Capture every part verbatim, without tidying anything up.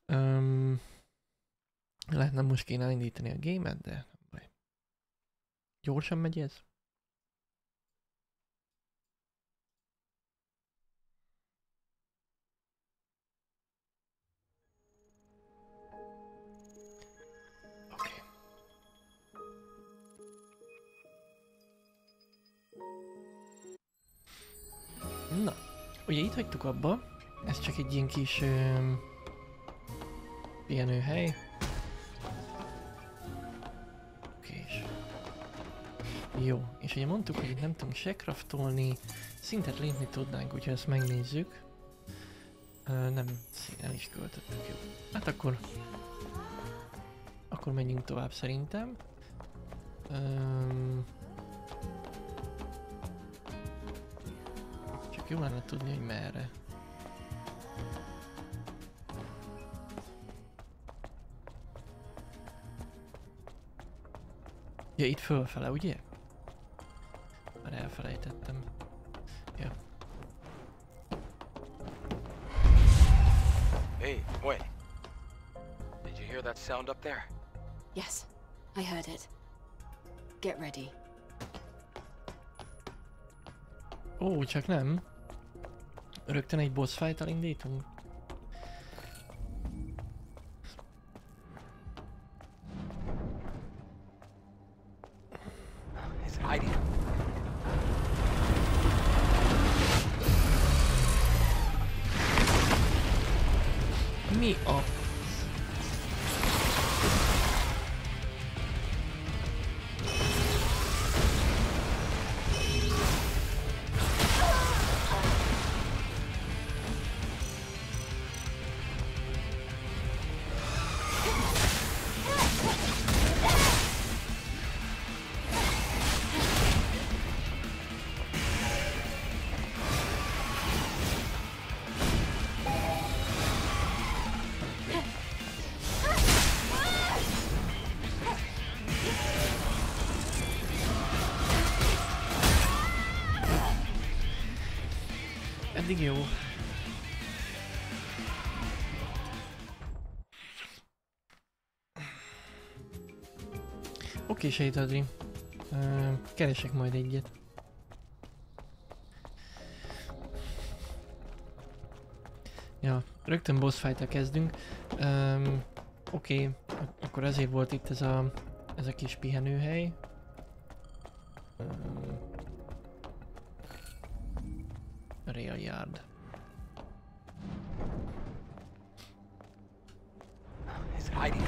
Um, lehetne most kéne indítani a gémet, de nem baj. Gyorsan megy ez? Oké. Okay. Na, ugye itt hagytuk abba, ez csak egy ilyen kis um, pihenőhely. Oké. Jó, és ugye mondtuk, hogy itt nem tudunk se craftolni, szintet lépni tudnánk, úgyhogy ezt megnézzük. Uh, nem, el is költöttük, jó. Hát akkor... Akkor menjünk tovább szerintem. Um, csak jó lenne tudni, hogy merre. Ja, itt fölfele, ugye? Már elfelejtettem. Ja. Hey, wait. Did you hear that sound up there? Yes, I heard it. Get ready. Ó, csak nem. Rögtön egy boss fight-tal indítunk. Is it hiding? Mi a... Eddig jó. Oké, Sejtadri. Uh, keresek majd egyet. Ja, rögtön boss fight-tal kezdünk. Um, Oké, okay. Akkor ezért volt itt ez a, ez a kis pihenőhely. Um, Rail Yard. Is it hiding?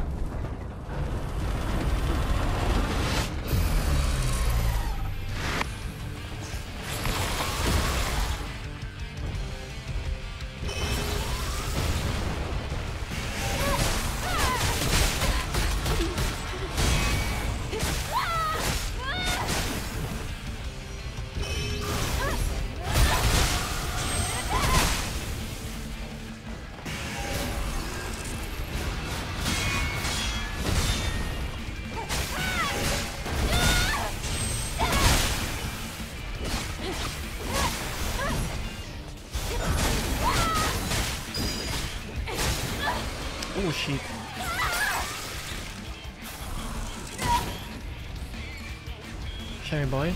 Oh shit. Semmi baj.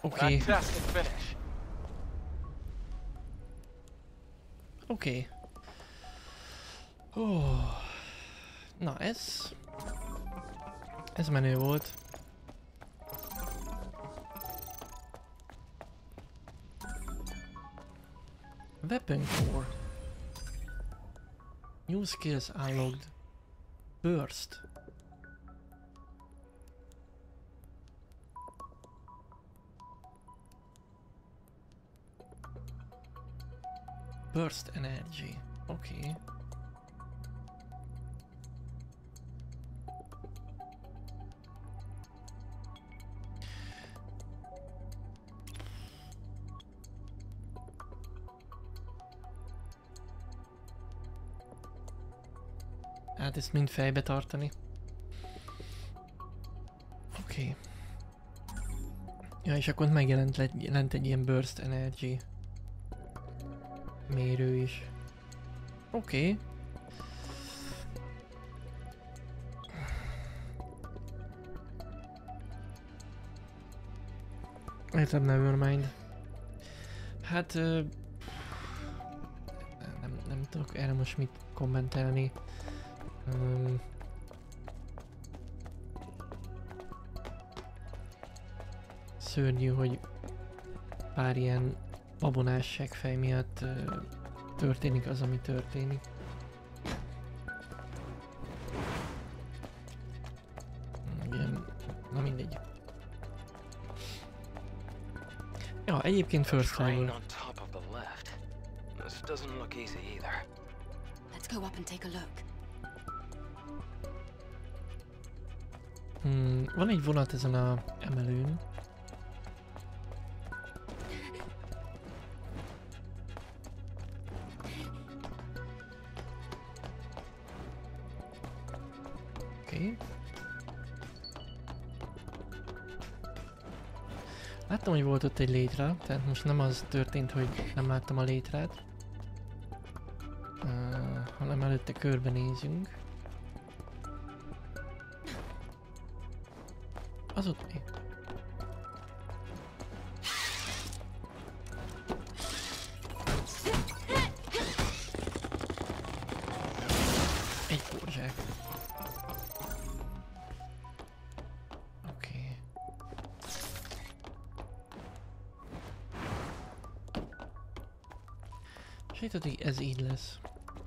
Oké. That test can finish. Oké. Oh. Na ez... Ez menő volt. Weapon core. New skills unlocked. Burst. Burst energy. Okay. Hát ezt mind fejbe tartani. Oké. Okay. Ja, és akkor megjelent le, jelent egy ilyen burst energy mérő is. Oké. Okay. Értem, nevermind. Hát... Uh, nem, nem tudok erre most mit kommentelni. Um, szörnyű, hogy pár ilyen babonás seggfej miatt uh, történik az, ami történik. Ilyen, na mindegy. Ja, egyébként first time. Let's go up and take a look. Hmm, van egy vonat ezen a emelőn. Oké. Okay. Láttam, hogy volt ott egy létre, tehát most nem az történt, hogy nem láttam a létrát, uh, hanem előtte körbenézünk. Az ott mi? Egy porzsák. Oké. Sejtett, hogy ez így lesz.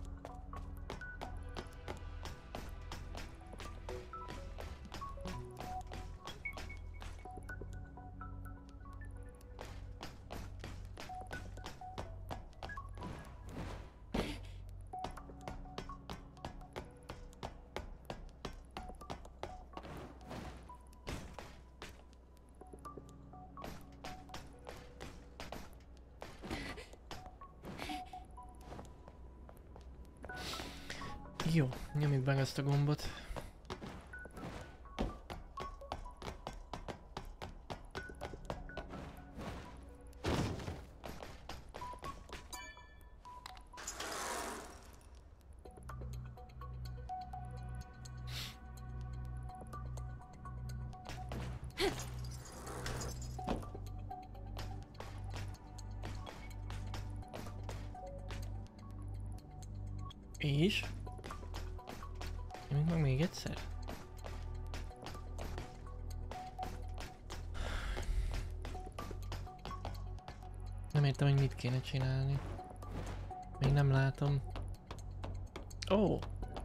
Jó, nyomjuk meg ezt a gombot. És? Nyomjuk meg még egyszer? Nem értem, hogy mit kéne csinálni. Még nem látom. Ó! Oh.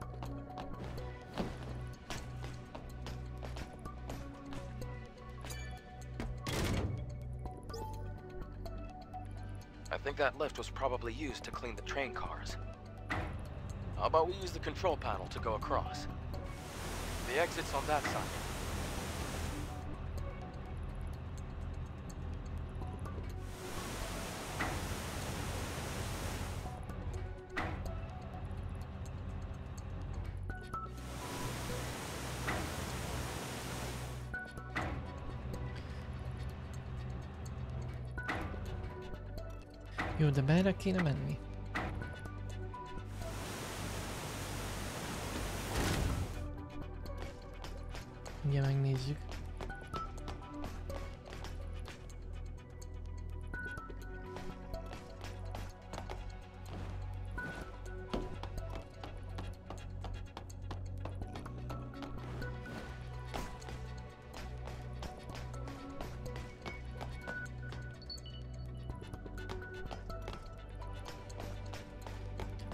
I think that lift was probably used to clean the train cars. How about we use the control panel to go across? The exit's on that side. Jó, de merre kéne menni? Ugye megnézzük.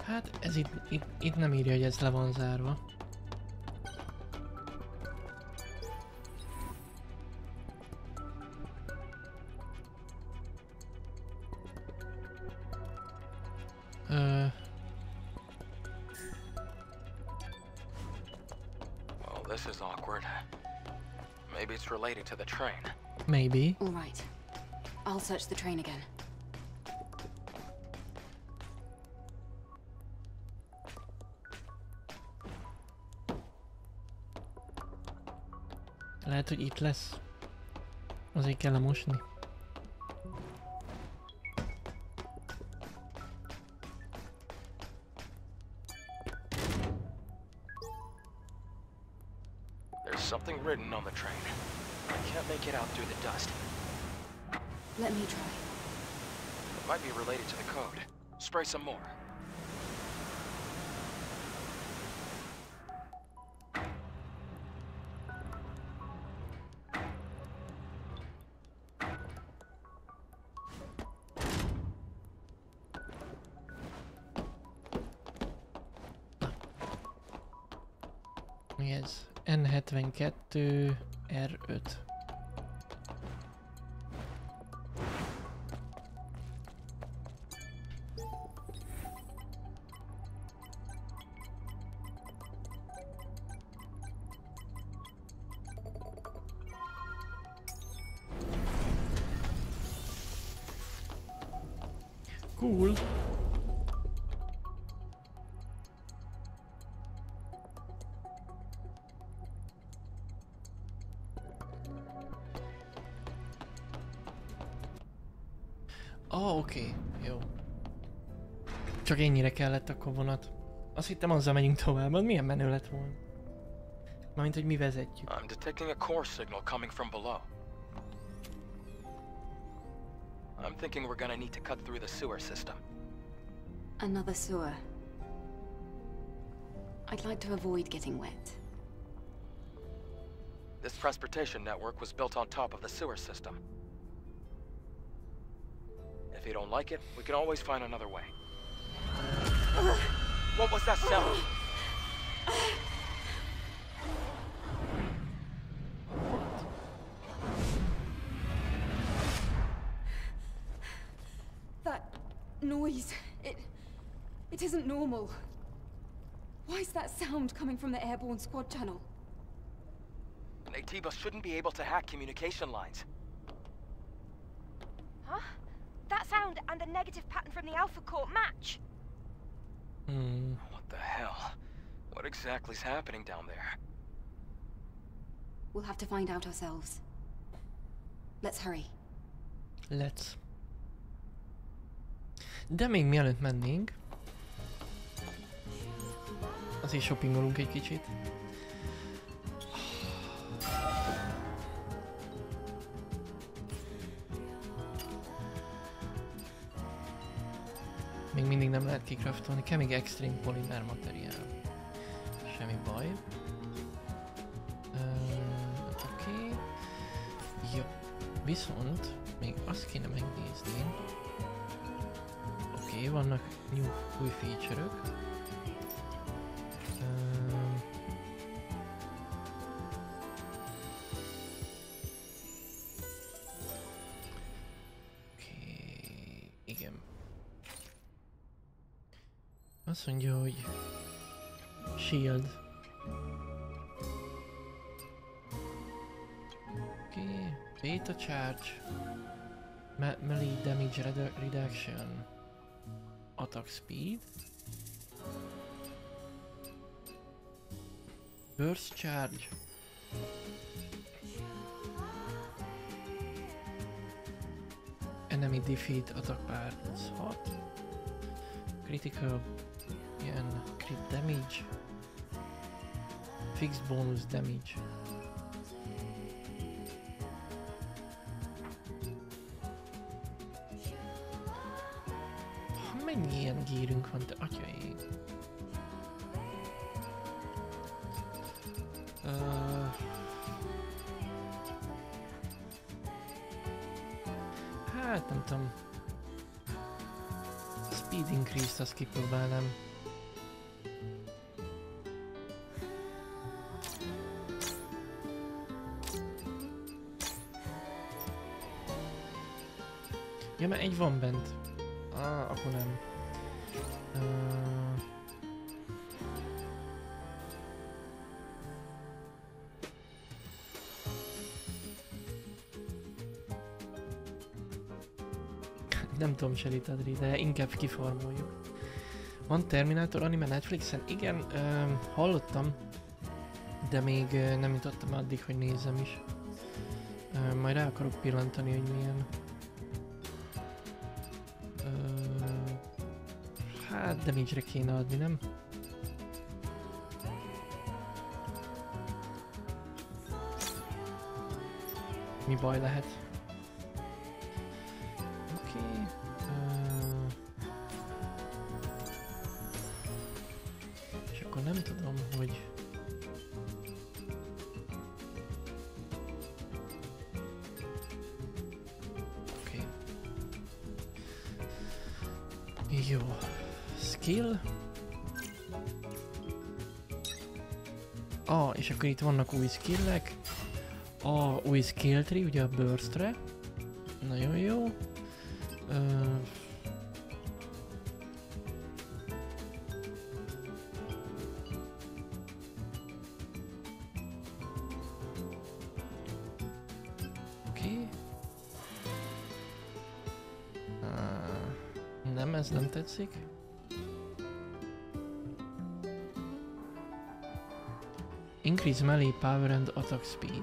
Hát ez itt, itt, itt nem írja, hogy ez le van zárva. Ö... Well, this is awkward. Maybe it's related to the train. Maybe. All right. I'll search the train again. Lehet, hogy itt lesz. Azért kell mosni. There's something written on the train. I can't make it out through the dust. Let me try. It might be related to the code. Spray some more. Mi ez? N hetvenkettő R öt. Cool. Ah, oké, okay. Jó. Csak ennyire kellett akkor vonat. Azt hittem azzal megyünk tovább, az milyen menő lett volna. Mármint, hogy mi vezetjük. I'm detecting a core signal coming from below. I'm thinking we're gonna need to cut through the sewer system. Another sewer. I'd like to avoid getting wet. This transportation network was built on top of the sewer system. If you don't like it, we can always find another way. What was that sound? That noise, it... it isn't normal. Why is that sound coming from the airborne squad channel? Naytiba shouldn't be able to hack communication lines. Huh? That sound and the negative pattern from the Alpha Core match. Hmm. What the hell? What exactly is happening down there? We'll have to find out ourselves. Let's hurry. Let's. De még mielőtt mennénk, azért shoppingolunk egy kicsit. Még mindig nem lehet kikraftolni, kell még extreme polymer materiál. Semmi baj. Uh, Oké. Okay. Jó. Viszont még azt kéne megnézni. Oké, okay, vannak new, új feature-ök. Uh, Oké, okay, igen. Azt mondja, hogy shield. Oké, okay. Beta charge. Me melee damage redu reduction. Attack speed. Burst charge. Enemy defeat attack bar plusz hat. Critical ilyen crit damage. Fixed bonus damage. Mennyi ilyen gírünk van, te atyaig? Uh, hát nem tudom. Speed increase-t azt kipróbálnám. Ja, mert egy van bent. Ah, akkor nem. Uh... Nem tudom, Shelly Tadri, de inkább kifarmoljuk. Van Terminator anime Netflixen? Igen, uh, hallottam, de még uh, nem jutottam addig, hogy nézzem is. Uh, majd rá akarok pillantani, hogy milyen. Uh, hát damage-re kéne adni, nem? Mi baj lehet? Oké. Okay. Uh, és akkor nem tudom, hogy... Oké. Okay. Jó. Skill. Ah, és akkor itt vannak új skillek. A új skill tree, ugye a burstre. Nagyon jó. Uh, Oké. Okay. Uh, nem, ez nem tetszik. Increase melee power and attack speed.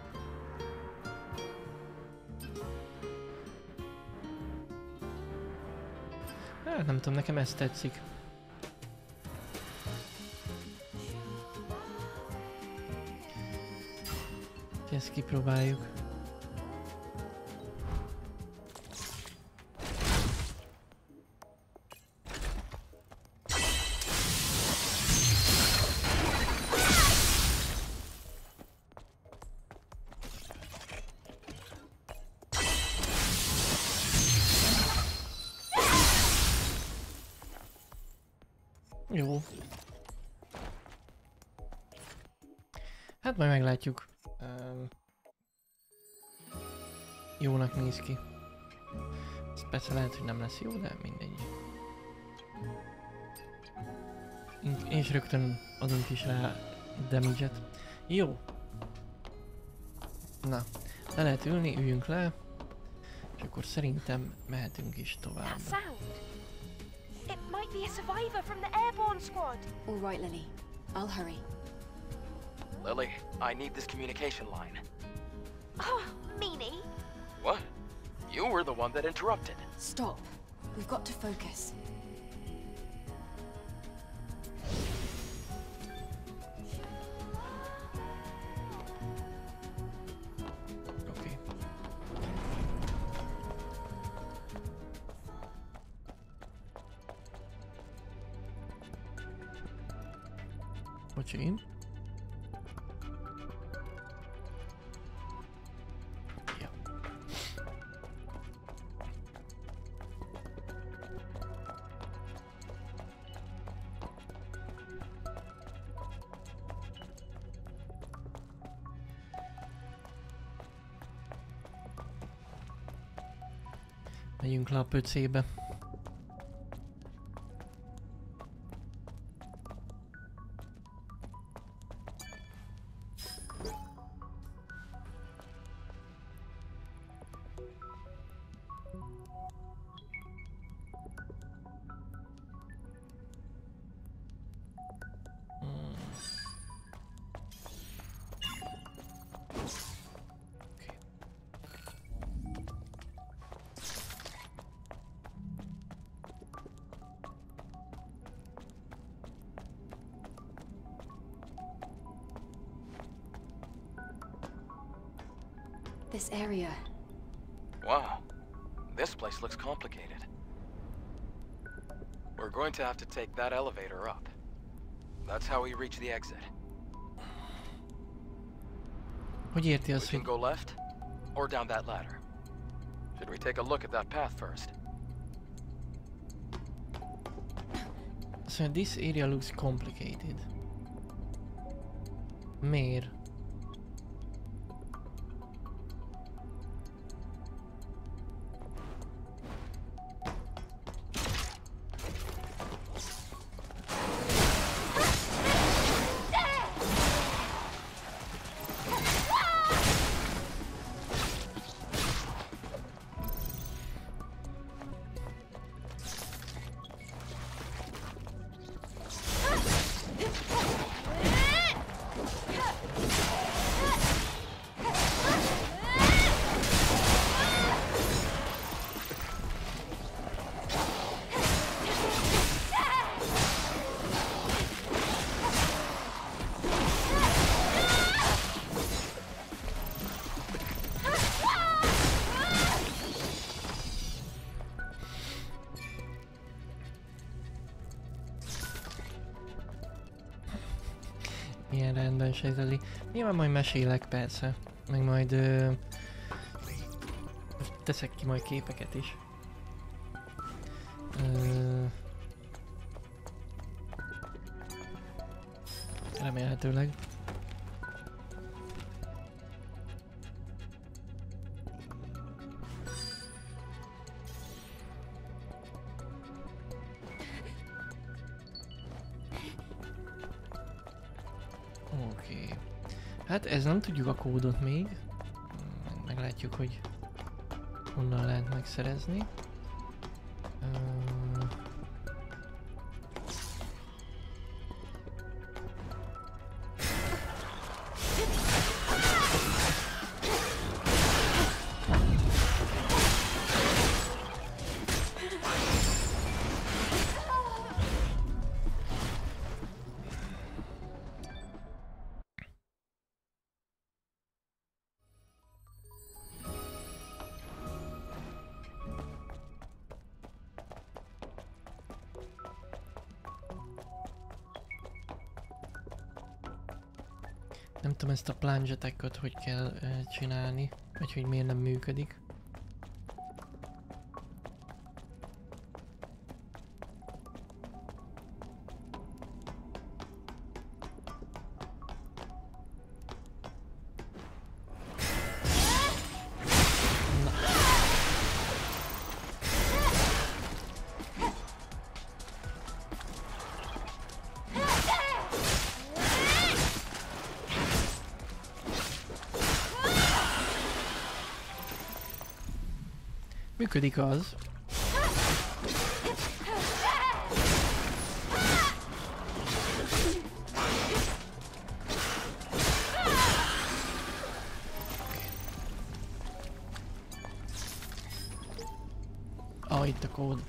Hát nem tudom, nekem ez tetszik. Ezt kipróbáljuk. Jó. Hát majd meglátjuk. Um, jónak néz ki. Ez persze lehet, hogy nem lesz jó, de mindegy. És rögtön adunk is rá damage-et. Jó. Na, le lehet ülni, üljünk le. És akkor szerintem mehetünk is tovább. It might be a survivor from the airborne squad. All right, Lily. I'll hurry. Lily, I need this communication line. Oh, meanie. What? You were the one that interrupted. Stop. We've got to focus. Okay. Bocsi. Ja. Megyünk le a pöcébe. This area. Wow. This place looks complicated. We're going to have to take that elevator up. That's how we reach the exit. Hogy érti We azt, can hogy... go left or down that ladder. Should we take a look at that path first? So this area looks complicated. Miért? milyen rendben sejteli. Nyilván majd mesélek persze, meg majd ö, teszek ki majd képeket is. Ö, remélhetőleg. Oké. Okay. Hát ez nem tudjuk a kódot még. Meglátjuk, hogy honnan lehet megszerezni. Uh... Nem tudom ezt a plunge attack-ot hogy kell uh, csinálni, vagy hogy miért nem működik. Működik az. Ah, itt a kód.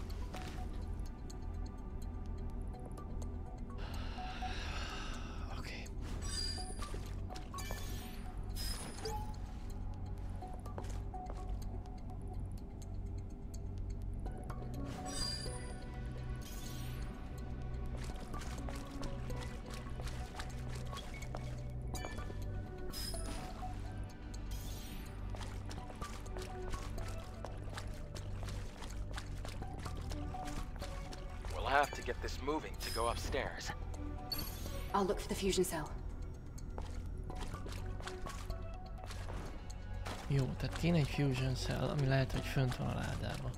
Oké. We'll have to get this moving to go upstairs. I'll look for the fusion cell. Jó, tehát kéne egy fusion cell, ami lehet, hogy fönt van a ládában.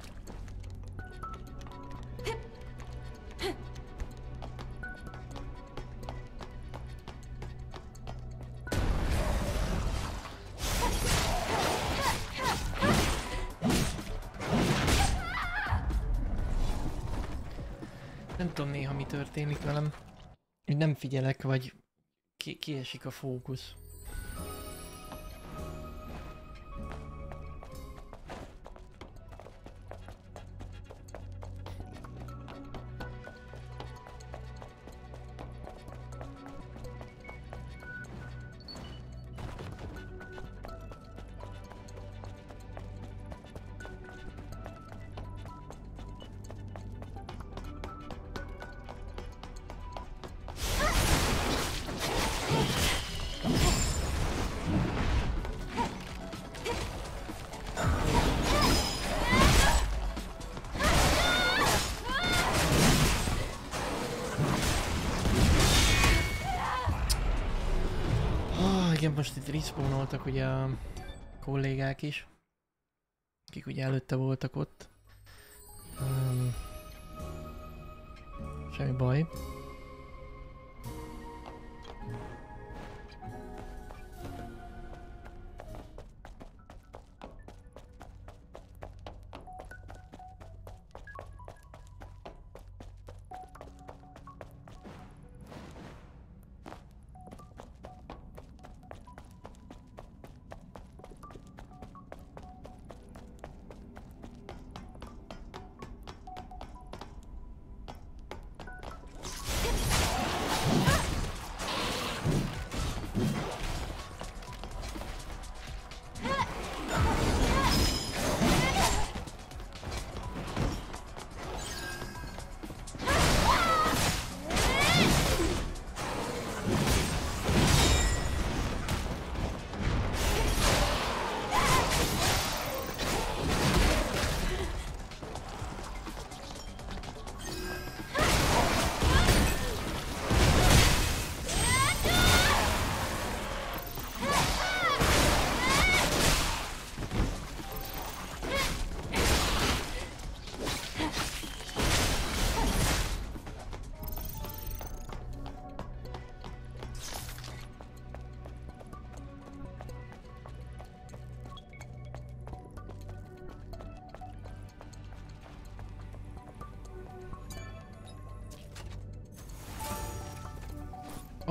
Nem tudom néha mi történik velem, hogy nem figyelek, vagy ki kiesik a fókusz. Igen, most itt respawnoltak ugye a kollégák is, akik ugye előtte voltak ott. Um, semmi baj.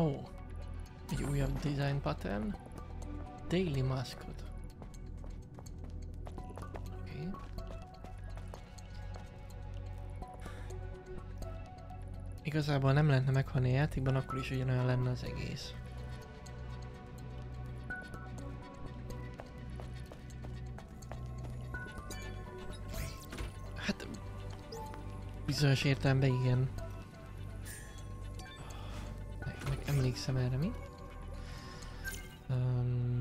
Ó, oh, egy újabb design pattern. Daily Mascot. Oké. Okay. Igazából nem lehetne meghalni a játékban, akkor is ugyanolyan lenne az egész. Hát... bizonyos értelemben igen. Meg, meg emlékszem erre, mi? Um...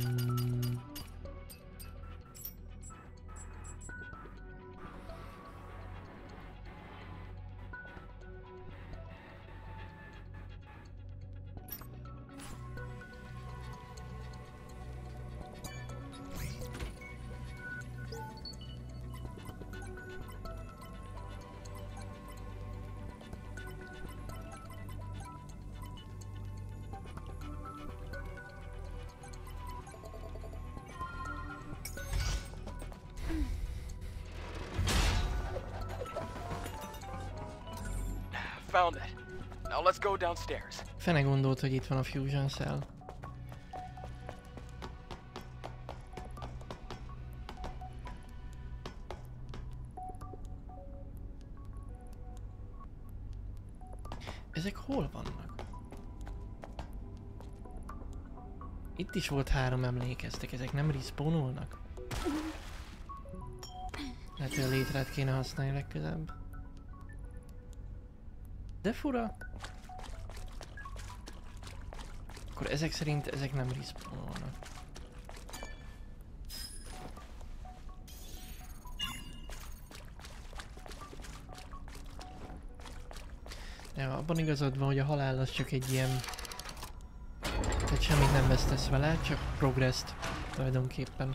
Found it. Now let's go downstairs. Fene gondolt, hogy itt van a fusion cell. Ezek hol vannak? Itt is volt három, emlékeztek, ezek nem respawnolnak? Lehet, hogy a létrát kéne használni legközelebb. De fura. Akkor ezek szerint ezek nem respawnolnak. Ja, abban igazad van, hogy a halál az csak egy ilyen... tehát semmit nem vesztesz vele, csak progresszt tulajdonképpen.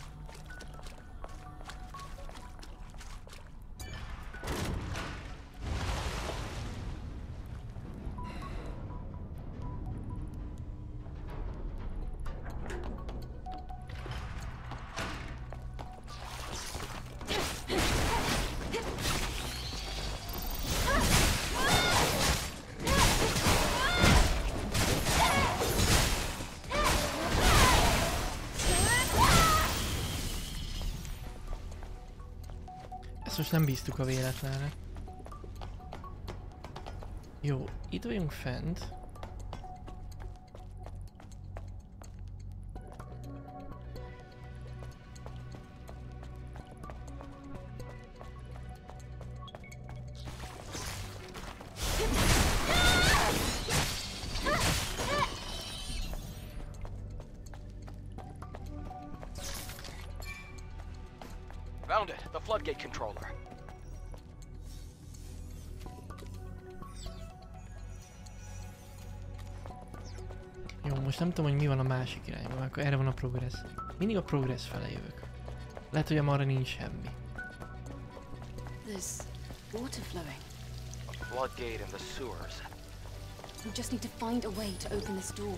Ezt most nem bíztuk a véletlenre. Jó, itt vagyunk fent. Found it, the floodgate controller. Jó, most nem tudom, hogy mi van a másik irányban, akkor erre van a progress. Mindig a progress fele jövök. Lehet, hogy amarra nincs semmi. There's water flowing. A floodgate in the sewers. We just need to find a way to open this door.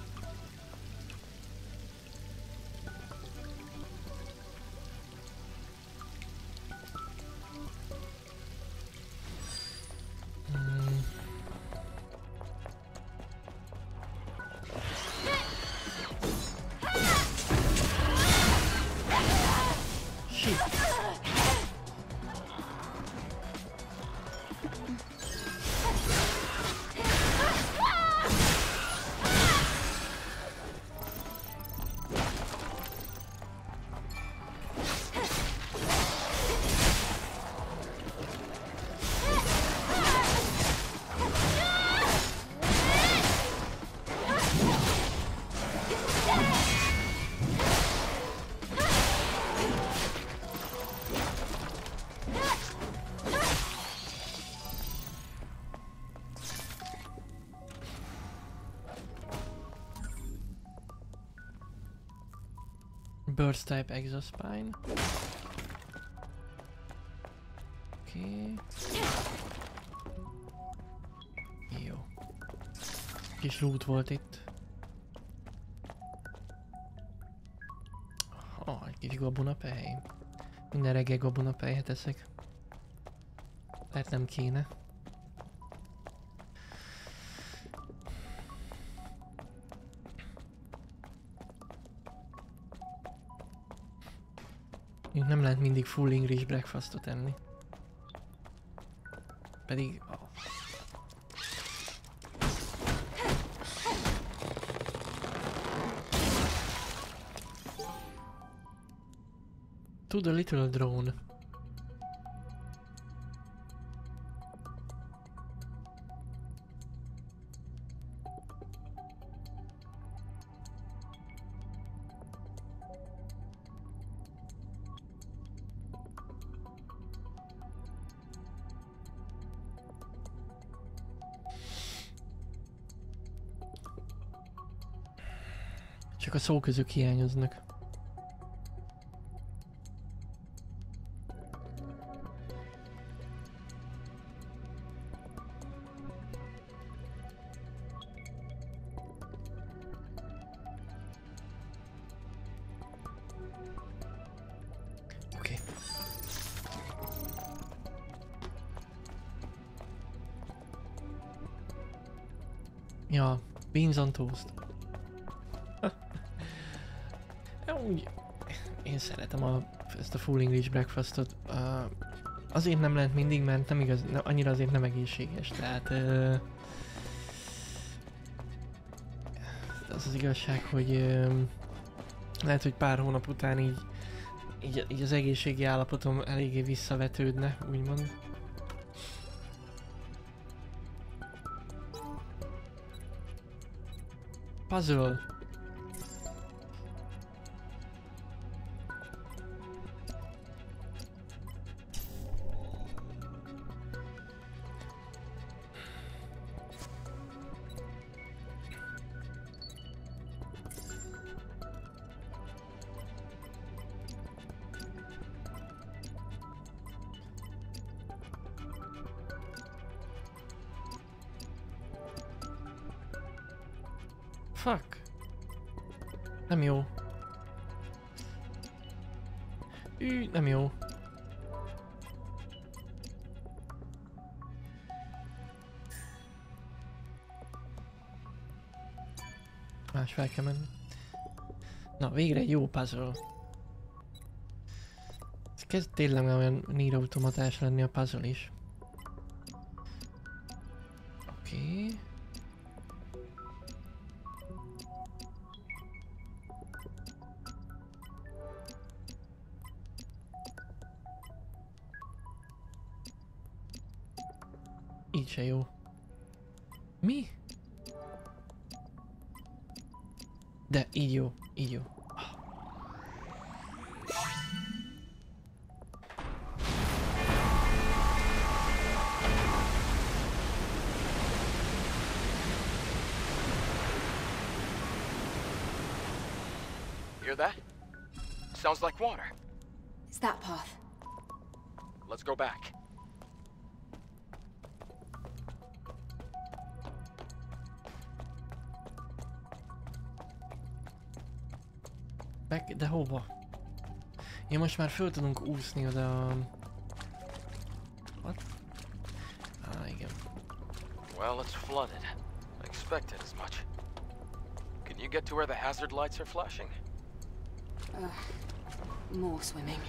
Burst type exospine. Oké. Okay. Jó. Kis loot volt itt. Oh, egy kis gabonapely. Minden reggel gabonapelyhet eszek. Lehet nem kéne. nem lehet mindig full English breakfastot enni. Pedig... Oh. To the little drone. Csak a szóközök hiányoznak. Oké. Ja, beans on toast. Úgy, én szeretem a, ezt a full English breakfastot. Uh, azért nem lehet mindig, mert nem igaz, ne, annyira azért nem egészséges, tehát uh, az az igazság, hogy uh, lehet, hogy pár hónap után így, így, így az egészségi állapotom eléggé visszavetődne, úgymond. Puzzle. Fuck. Nem jó. Ű, nem jó. Más fel kell menni. Na, végre egy jó puzzle. Ez kezd tényleg olyan Nier automatás lenni a puzzle is. Oké. Okay. Így se jó. Mi? De így jó, így jó. Hear that? Sounds like water. It's that path. Let's go back. Back, de hova? Ja, most már föl tudunk úszni oda. What? Ah, igen. Well, it's flooded. I expected as much. Can you get to where the hazard lights are flashing? Uh, more swimming.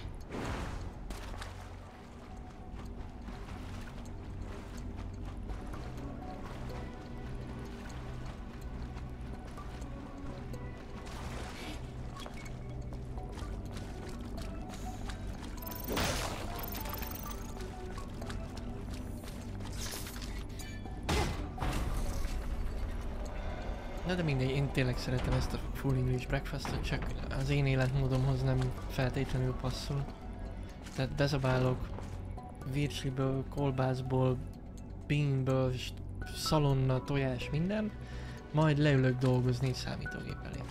Na de mindegy, én tényleg szeretem ezt a full English breakfastot, csak az én életmódomhoz nem feltétlenül passzol. Tehát bezabálok virsliből, kolbászból, beanből, szalonna, tojás, minden, majd leülök dolgozni számítógép elé.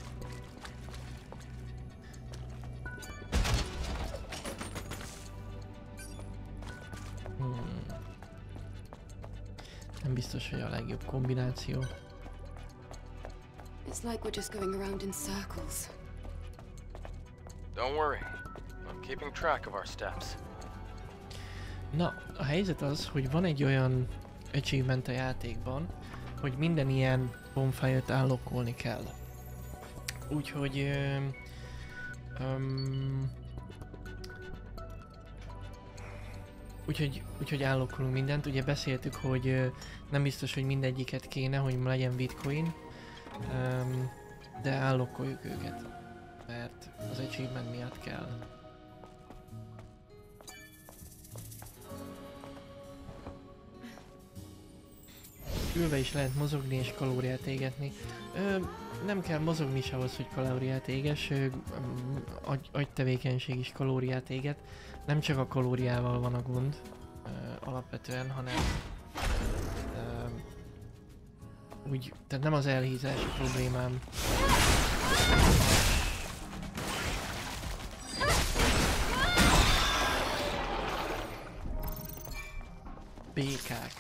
Hmm. Nem biztos, hogy a legjobb kombináció. It's like we're just going around in circles. Don't worry. I'm keeping track of our steps. Na, a helyzet az, hogy van egy olyan achievement a játékban, hogy minden ilyen bonfire-t állokkolni kell. Úgyhogy... Um, úgyhogy, úgyhogy állokkolunk mindent. Ugye beszéltük, hogy ö, nem biztos, hogy mindegyiket kéne, hogy legyen bitcoin. Um, de állokkoljuk őket. Mert az achievement miatt kell. Ülve is lehet mozogni és kalóriát égetni. Ö, nem kell mozogni se ahhoz, hogy kalóriát éges, ö, agy, agytevékenység is kalóriát éget. Nem csak a kalóriával van a gond ö, alapvetően, hanem ö, úgy, tehát nem az elhízás a problémám. Békák.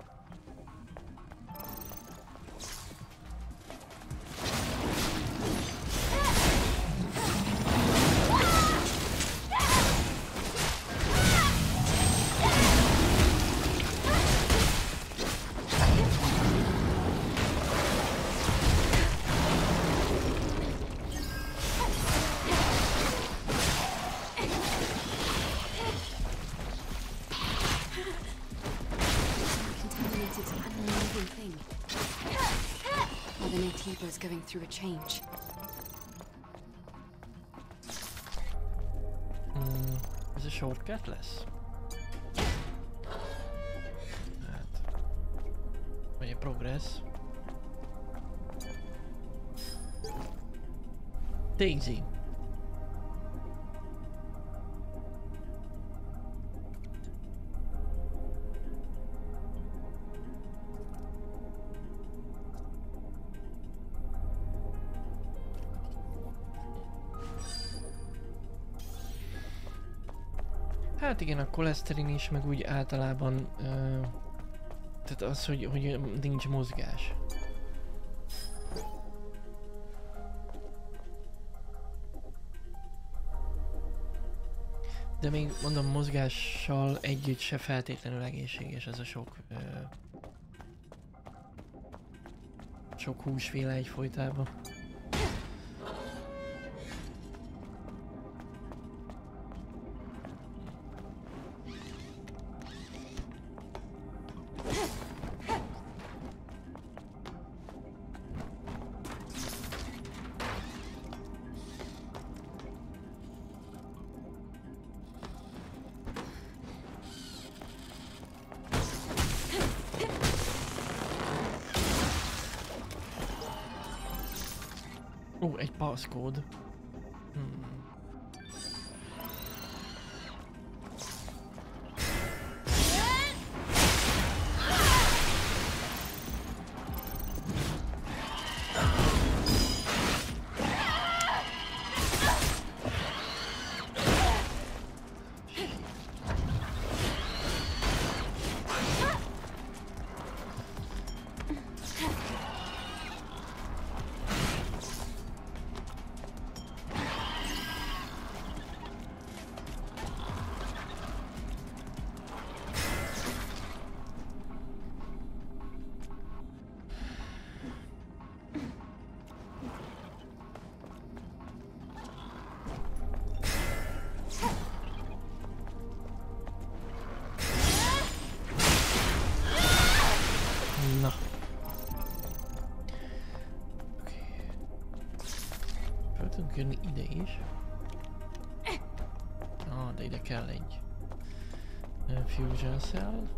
Going through a change. Mm, ez a shortcut lesz? Hát... Vagy a progress. Daisy. Hát igen, a koleszterin is, meg úgy általában, uh, tehát az, hogy, hogy nincs mozgás. De még mondom, mozgással együtt se feltétlenül egészséges ez a sok, uh, sok húsféle egyfolytában. Ó, egy passcode. Hmm. Na. Oké. Föl tudunk jönni ide is. Ah, de ide kell egy uh, fusion cell.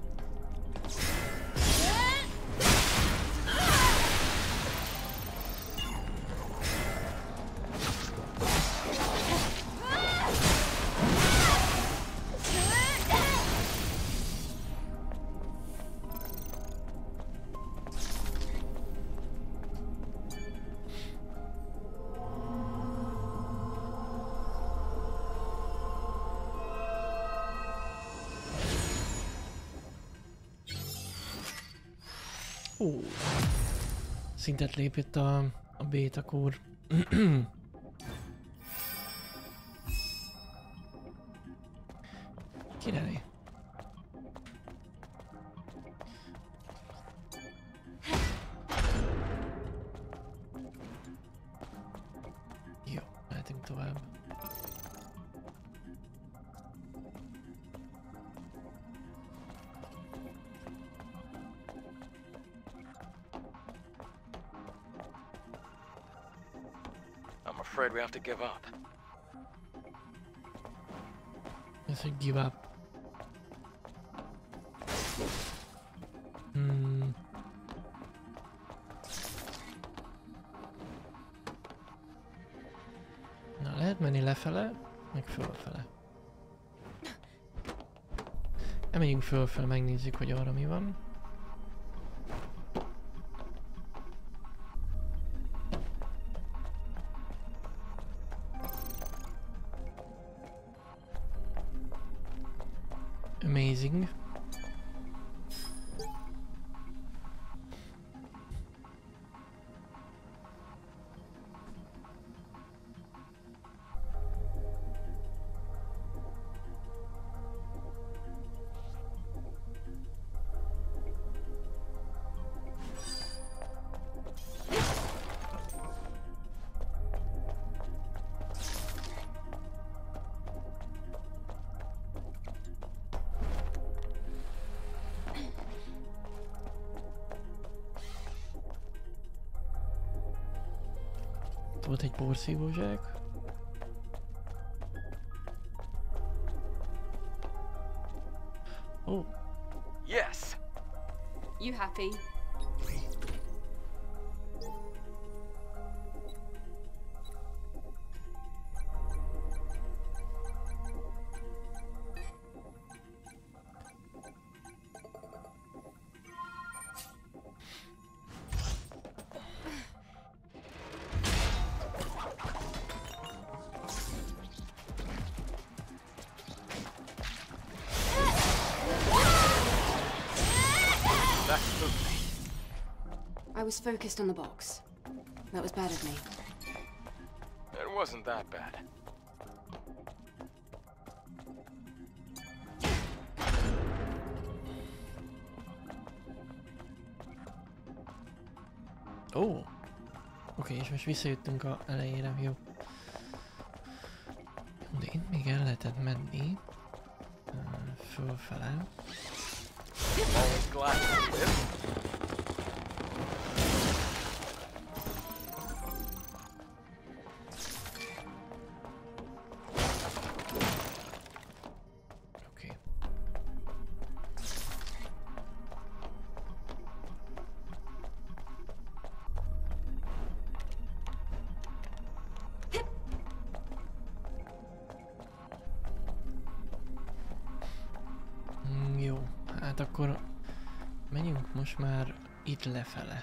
Ó, szintet lépett a, a beta kór. Király. Jó, mehetünk tovább. afraid we have to give up. Ez, hogy give up. Hmm. Na, lehet menni lefele, meg fölfele. Emeljünk fölfele, megnézzük, hogy arra mi van. Amazing. Volt egy porszívózsák. Oh. Yes. You happy? I was focused on the box. That was bad of me. It wasn't that bad. Ó! Oh. Oké, okay, és most visszajöttünk a elejére, jó. De itt még el lehetett menni. Uh, fölfele. Always glad to live. Hát akkor menjünk most már itt lefele.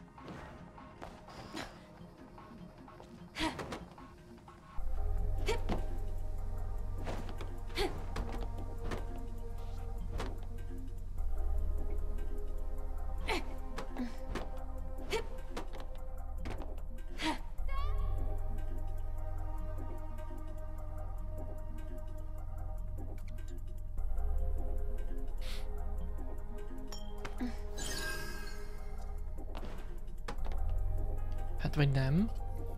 Hát vagy nem?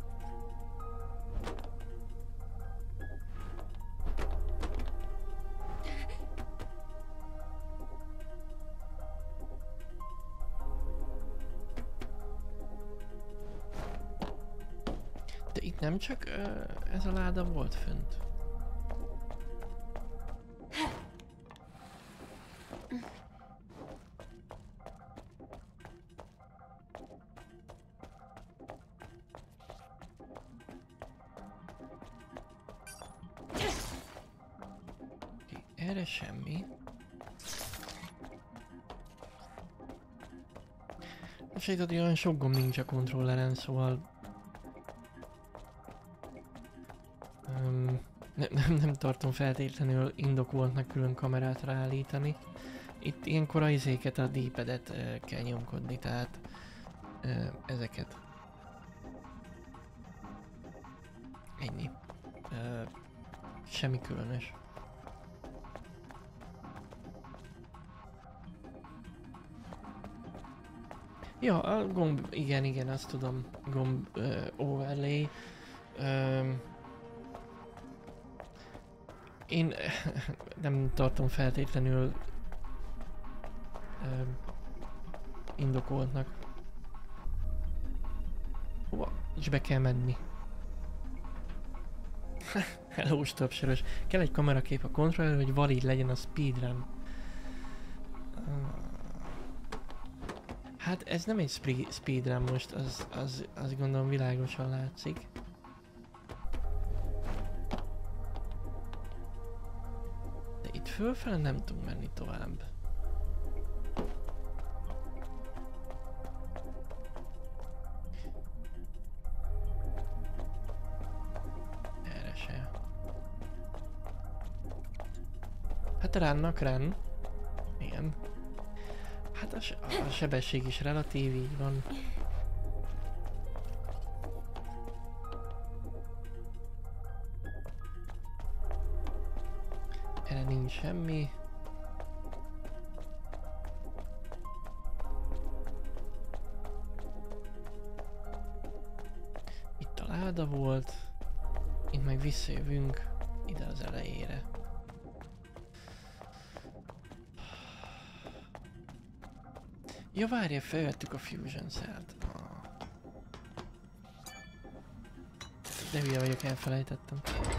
De itt nem csak uh, ez a láda volt fönt. Erre semmi. Sejtett, hogy olyan sok gomb nincs a kontrolleren, szóval... Um, ne, nem, nem tartom feltétlenül indokoltnak külön kamerát ráállítani. Itt ilyenkor a izéket, a D-padet uh, kell nyomkodni, tehát uh, ezeket. Ennyi. Uh, semmi különös. Ja, a gomb, igen, igen, azt tudom, gomb uh, overlay. Um, én nem tartom feltétlenül um, indokoltnak. Hova is be kell menni. Hello, stopsörös. Kell egy kamerakép a kontroller, hogy valid legyen a speedrun. Hát ez nem egy speedrun most, az, az, az gondolom világosan látszik. De itt fölfele nem tudunk menni tovább. Erre se. Hát ránnak rán. Igen. Hát a, se a sebesség is relatív, így van. Erre nincs semmi. Itt a láda volt. Itt meg visszajövünk ide az elejére. Ja, várja, felvettük a Fusion Cell-t. Ah. De hülye vagyok, elfelejtettem.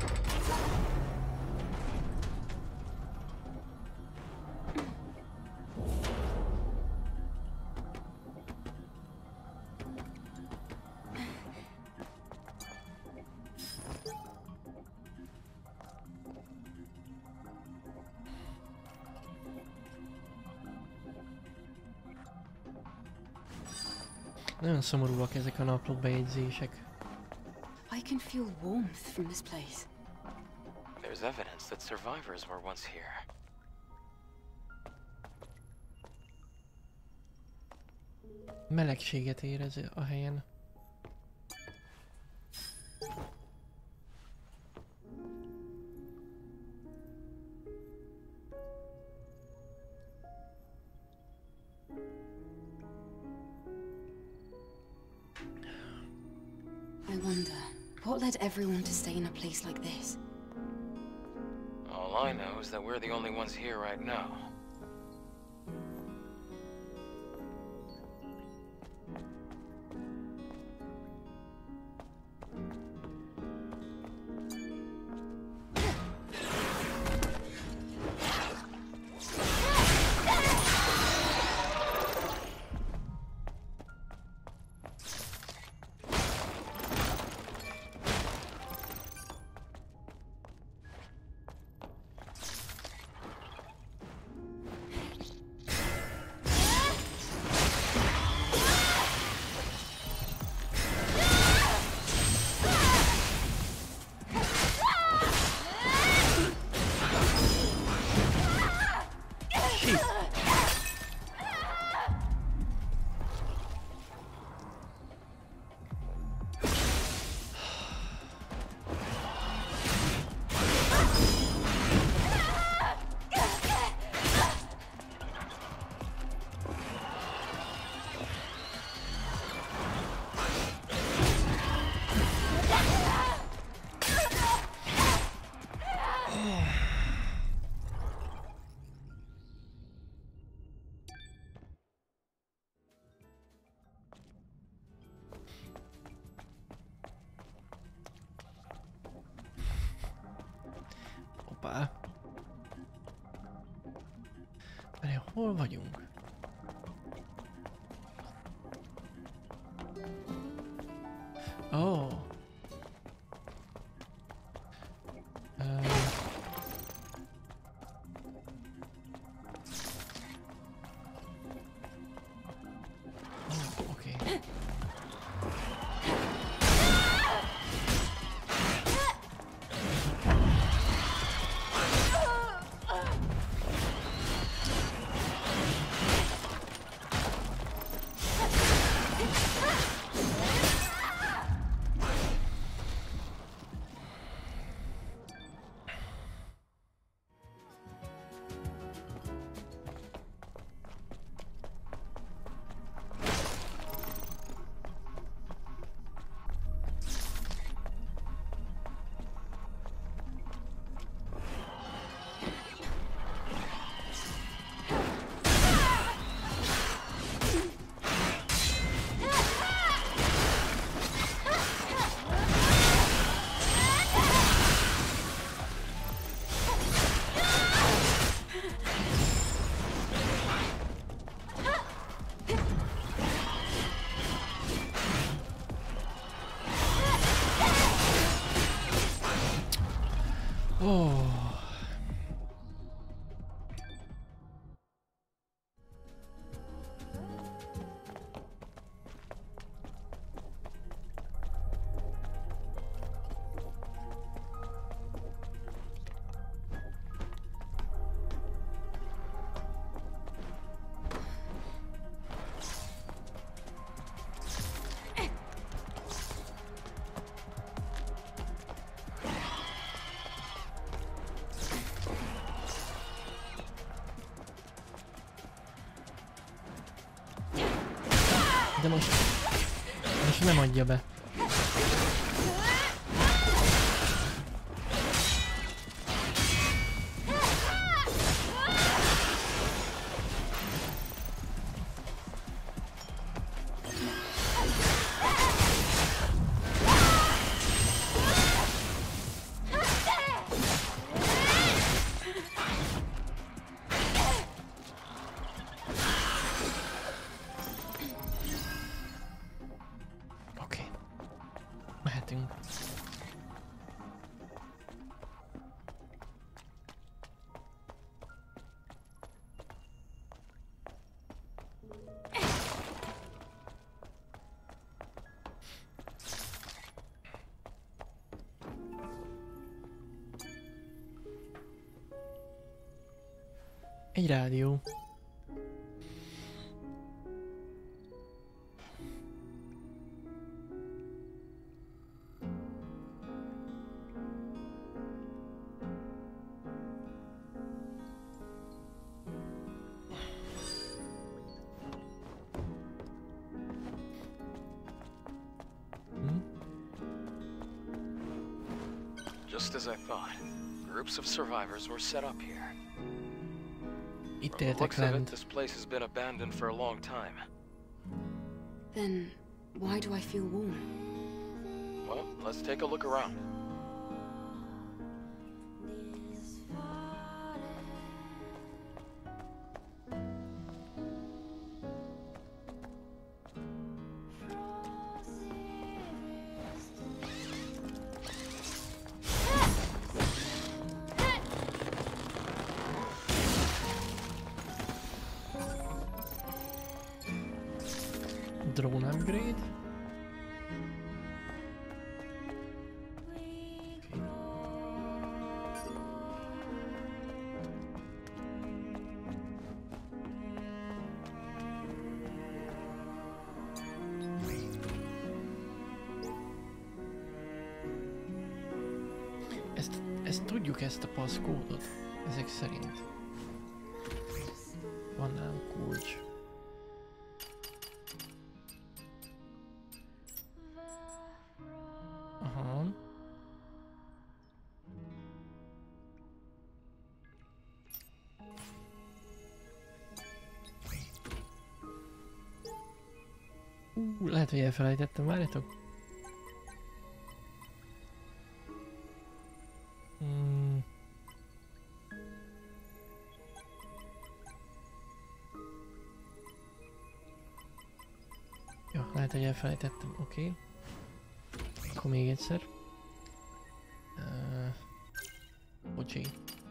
Nagyon szomorúak ezek a napló bejegyzések. I can feel warmth from this place. There's evidence that survivors were once here. Melegséget érez a helyen. I wonder, what led everyone to stay in a place like this? All I know is that we're the only ones here right now. Hoppá. Várj, hol vagyunk? Ó. Oh. Uh. Oh, oké. Okay. De most... Most nem adja be. Egy rádió. Just as I thought. Groups of survivors were set up here. Itt From the éltek looks of it, lent. this place has been abandoned for a long time. Then, why do I feel warm? Well, let's take a look around. Drone upgrade. Ezt, ezt tudjuk, ezt a passzkódot, ezek szerint. Van nálam kulcs. Aha. Ú, lehet, hogy elfelejtettem, várjatok. Hmm. Ja, lehet, hogy elfelejtettem, oké. Okay. Akkor még egyszer. Uh, bocsi.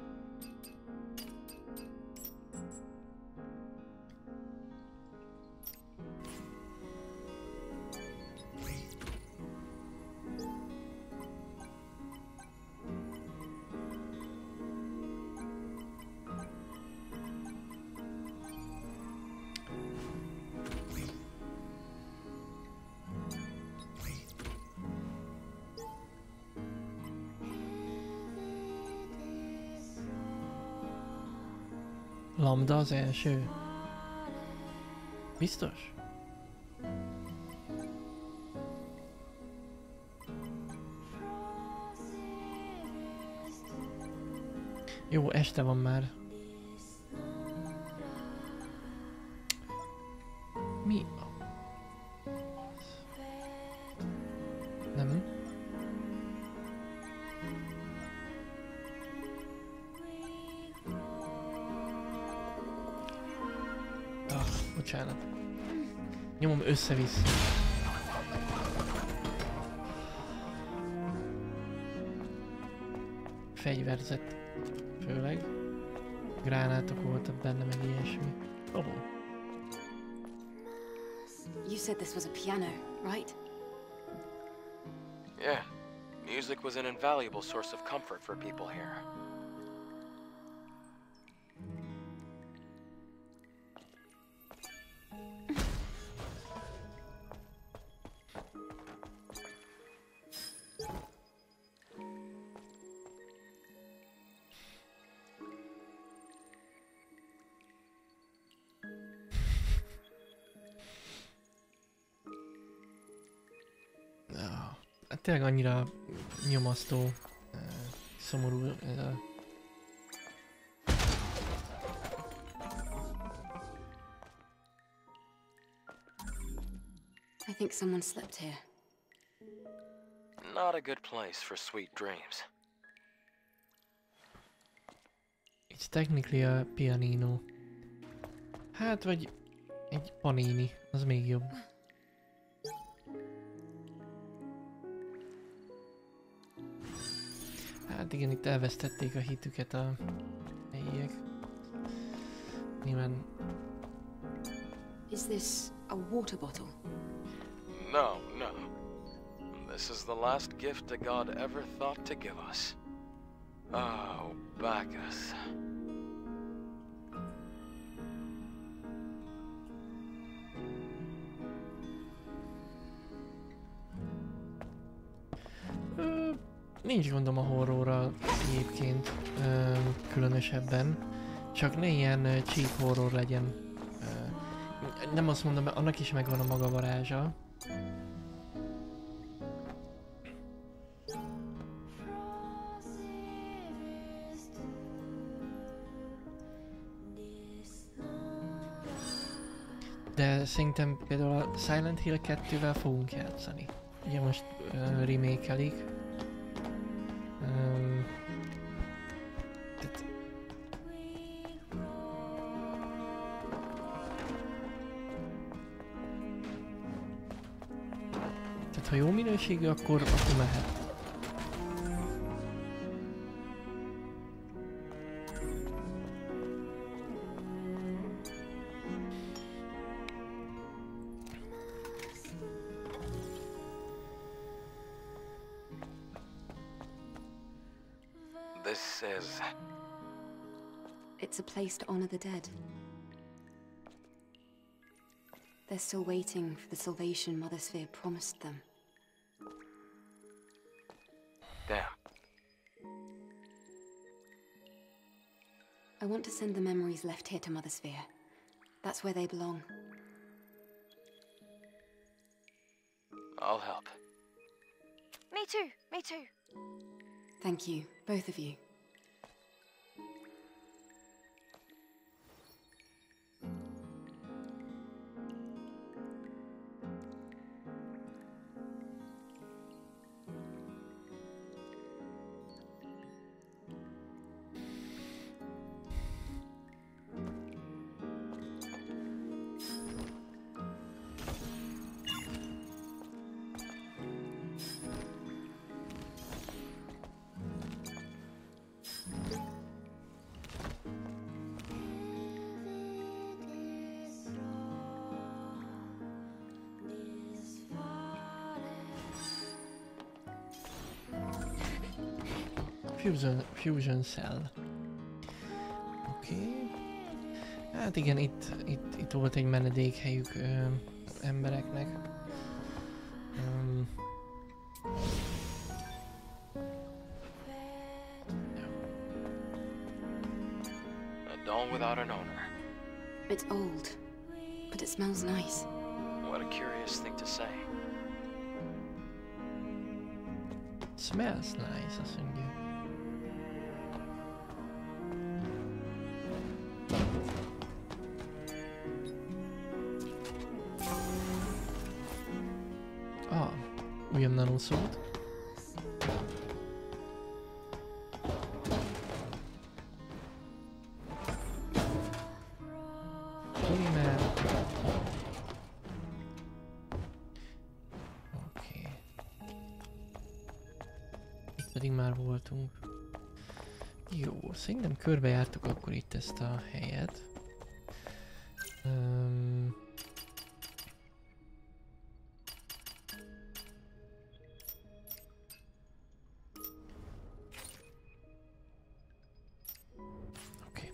Lambda az első. Biztos? Jó, este van már. Mi? Nem. Ah, bocsánat. Nyomom össze-vissza. Fegyverzet. Főleg. Gránátok voltak benne, meg ilyesmi. Oh. You said this was a piano, right? Yeah. Music was an invaluable source of comfort for people here. tényleg annyira nyomasztó, uh, szomorú ez a... I think someone slept here. Not a good place for sweet dreams. It's technically a pianino. Hát, vagy egy panini, az még jobb. Hát igen, itt elvesztették a hitüket a helyiek. Nyilván... Is this a water bottle? No, no. This is the last gift a god ever thought to give us. Oh, Bacchus. Ö, nincs gondom a horrorral egyébként, ö, különösebben. Csak ne ilyen ö, cheap horror legyen. Ö, nem azt mondom, mert annak is megvan a maga varázsa. De szerintem például a Silent Hill kettővel fogunk játszani. Ugye most uh, remake-elik. Um, tehát... tehát ha jó minőségű, akkor, akkor mehet. This is... It's a place to honor the dead. They're still waiting for the salvation Mother Sphere promised them. Damn. I want to send the memories left here to Mother Sphere. That's where they belong. I'll help. Me too, me too. Thank you, both of you. Fusion, fusion cell. Oké. Okay. Hát igen, itt, itt, itt volt egy menedékhelyük ö, embereknek. Um, A doll without an owner. It's old, but it smells nice. What a curious thing to say. Smells nice, azt mondja. Ah, újabb nanószót. Polimer. Oké. Itt pedig már voltunk. Jó, szerintem körbejártuk akkor itt ezt a helyet. Um, Oké. Okay.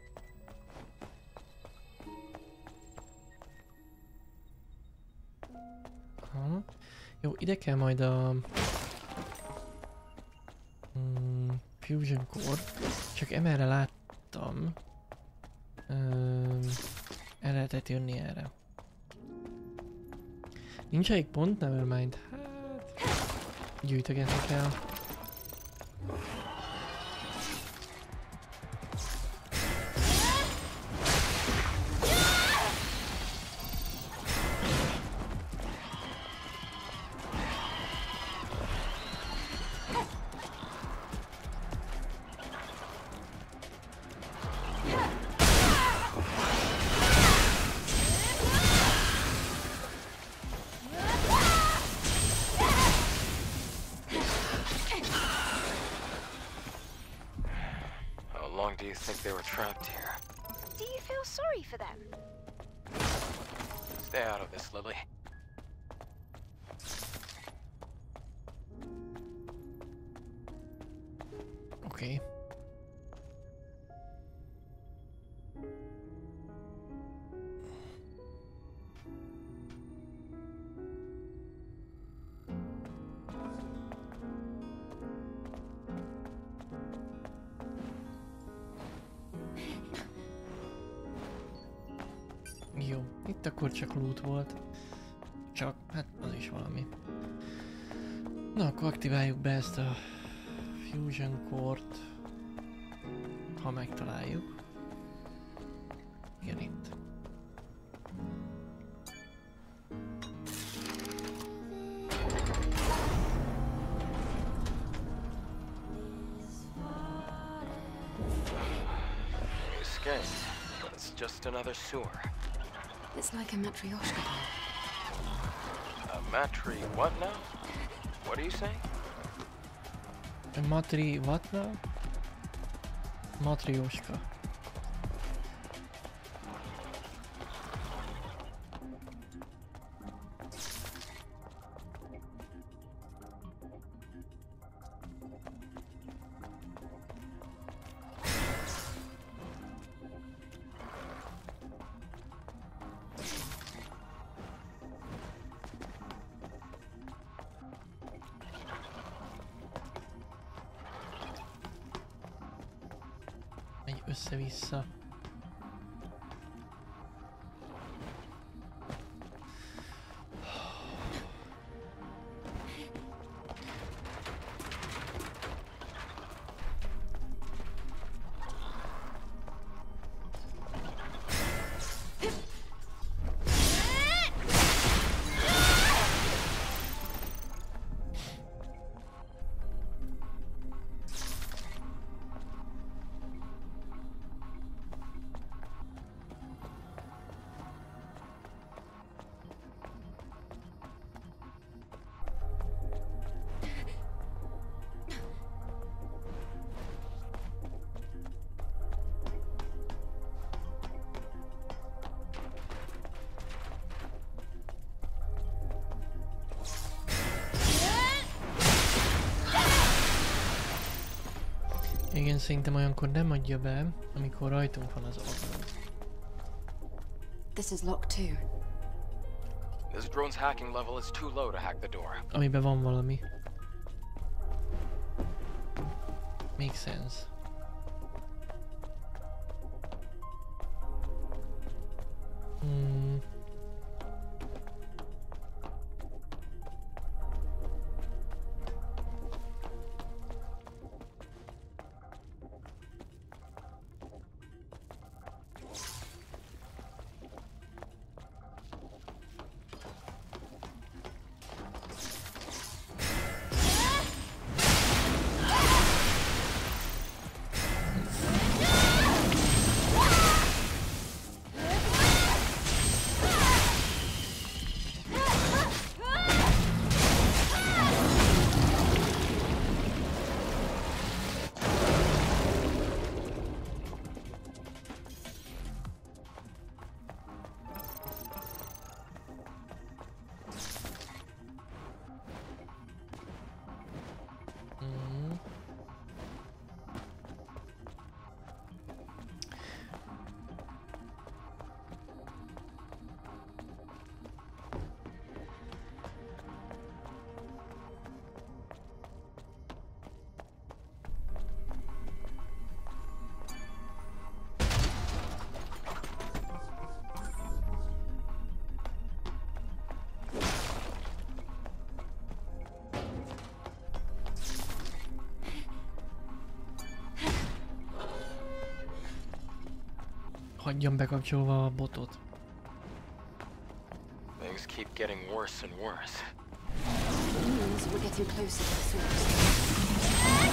Aha. Jó, ide kell majd a... Hmm, Fusion Core. Csak emerre láttam. Um, el lehetett jönni erre. Nincs elég pont, nevermind. Hát... gyűjtögetni kell. Do you think they were trapped here? Do you feel sorry for them? Stay out of this, Lily. Okay. Jó, itt akkor csak loot volt. Csak, hát az is valami. Na, akkor aktiváljuk be ezt a Fusion Core-t, ha megtaláljuk. Igen, itt. Escape, but it's just another sewer. It's like a Matryoshka doll. A matri what now? What are you saying? A matri what now? Matryoshka. Megy össze-vissza. Igen, szerintem olyankor nem adja be, amikor rajtunk van az ablak. This is locked too. This drone's hacking level is too low to hack the door. Amiben van valami. Makes sense. Hmm. hagyjam bekapcsolva a botot. Things keep getting worse and worse. It means we're getting closer to the source.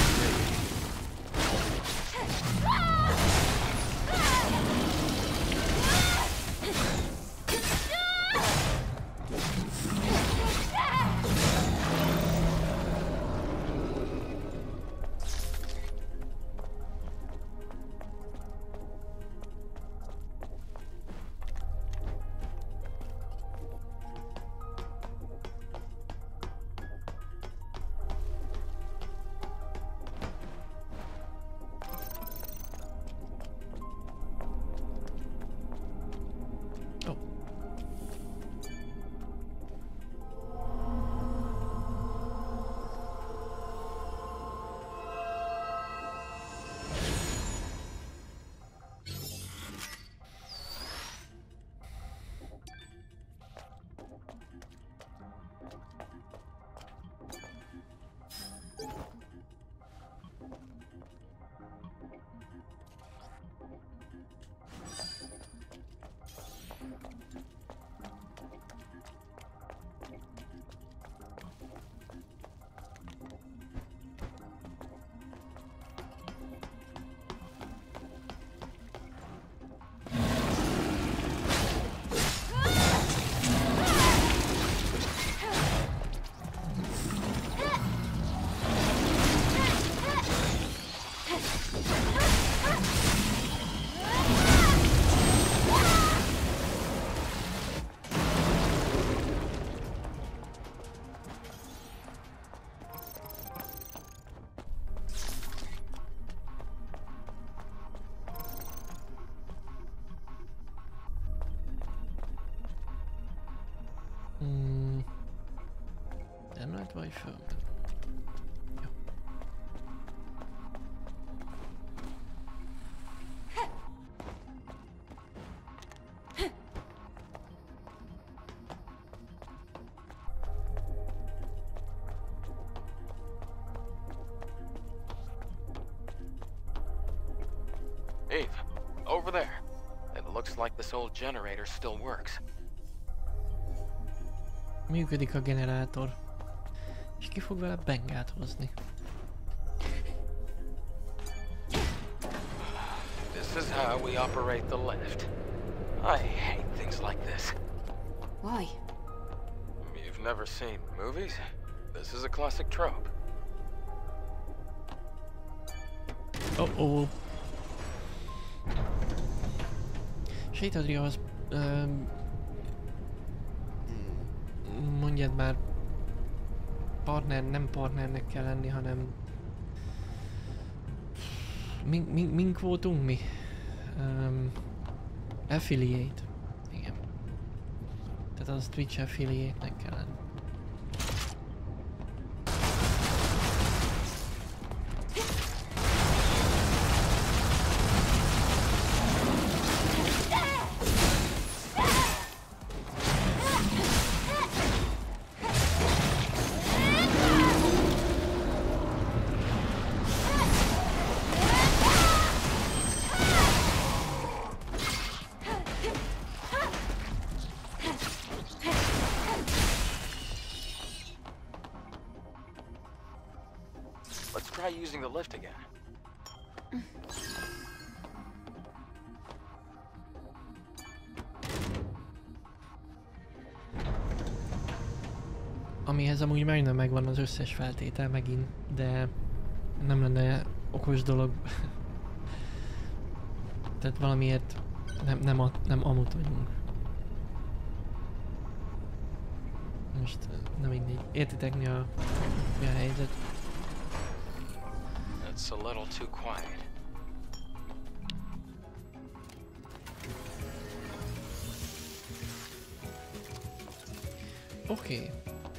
Hmm. Nem lehet vagy föl. Jó. Eve, over there. It looks like this old generator still works. Működik a generátor. És ki fog vele bengát hozni? This is how we operate the lift. I hate things like this. Why? You've never seen movies? This is a classic trope. Oh oh. Sétadriahoz... Um, mondjad már... Partner, nem partnernek kell lenni, hanem... Mink, mink, mink voltunk mi? Um, affiliate. Igen. Tehát az Twitch affiliate-nek kell lenni. Try using the lift again. Amihez amúgy majdnem megvan az összes feltétel megint, de nem lenne okos dolog. Tehát valamiért nem, nem, a, nem amut vagyunk. Most nem mindegy. Értitek mi a, mi a helyzet? It's a little too quiet. Oké. Okay.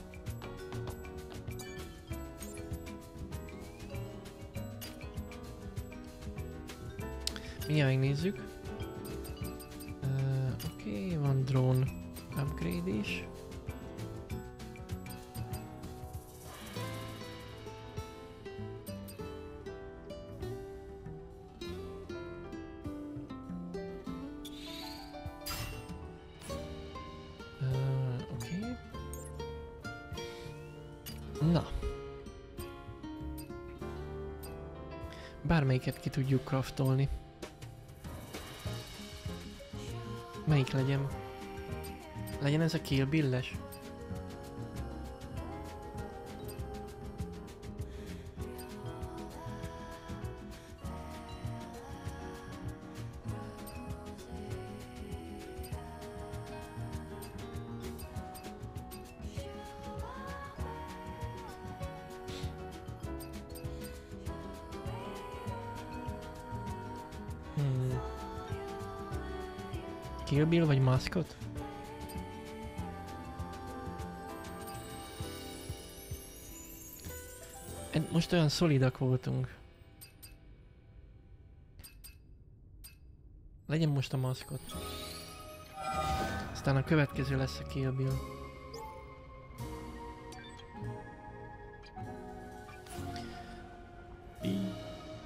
Mindjárt megnézzük. Uh, Oké, okay, van drone upgrade is. Na. Bármelyiket ki tudjuk craftolni. Melyik legyen? Legyen ez a Kill Bill-es? Hmm. Kill Bill vagy maszkot? Most olyan szolidak voltunk. Legyen most a maszkot. Aztán a következő lesz a Kill Bill. Így.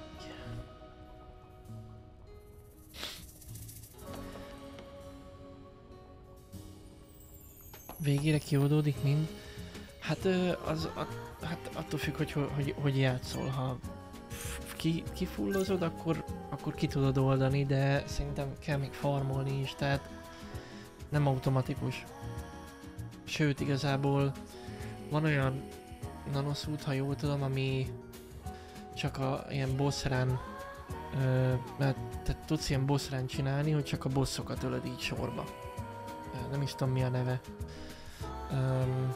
Végére kioldódik mind? Hát az, a, hát attól függ, hogy hogy, hogy játszol. Ha ki, kifullozod, akkor, akkor ki tudod oldani, de szerintem kell még farmolni is, tehát nem automatikus. Sőt, igazából van olyan nanoszút, ha jól tudom, ami csak a ilyen boss run, ö, mert te tudsz ilyen boss run csinálni, hogy csak a bossokat ölöd így sorba. Ö, nem is tudom mi a neve. Um,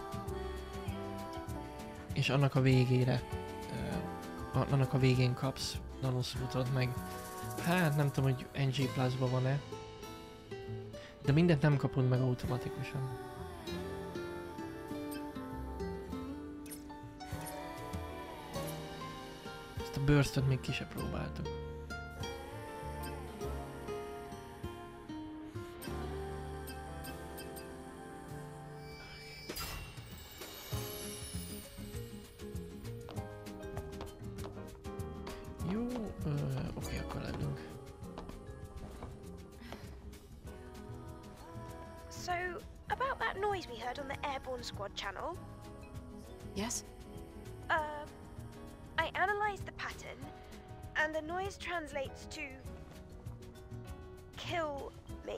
és annak a végére, uh, annak a végén kapsz nanoszútot meg. Hát nem tudom, hogy en gé Plus-ban van-e, de mindent nem kapod meg automatikusan. Ezt a burstot még ki se próbáltuk. Squad channel. Yes? Uh, I analyzed the pattern, and the noise translates to kill me.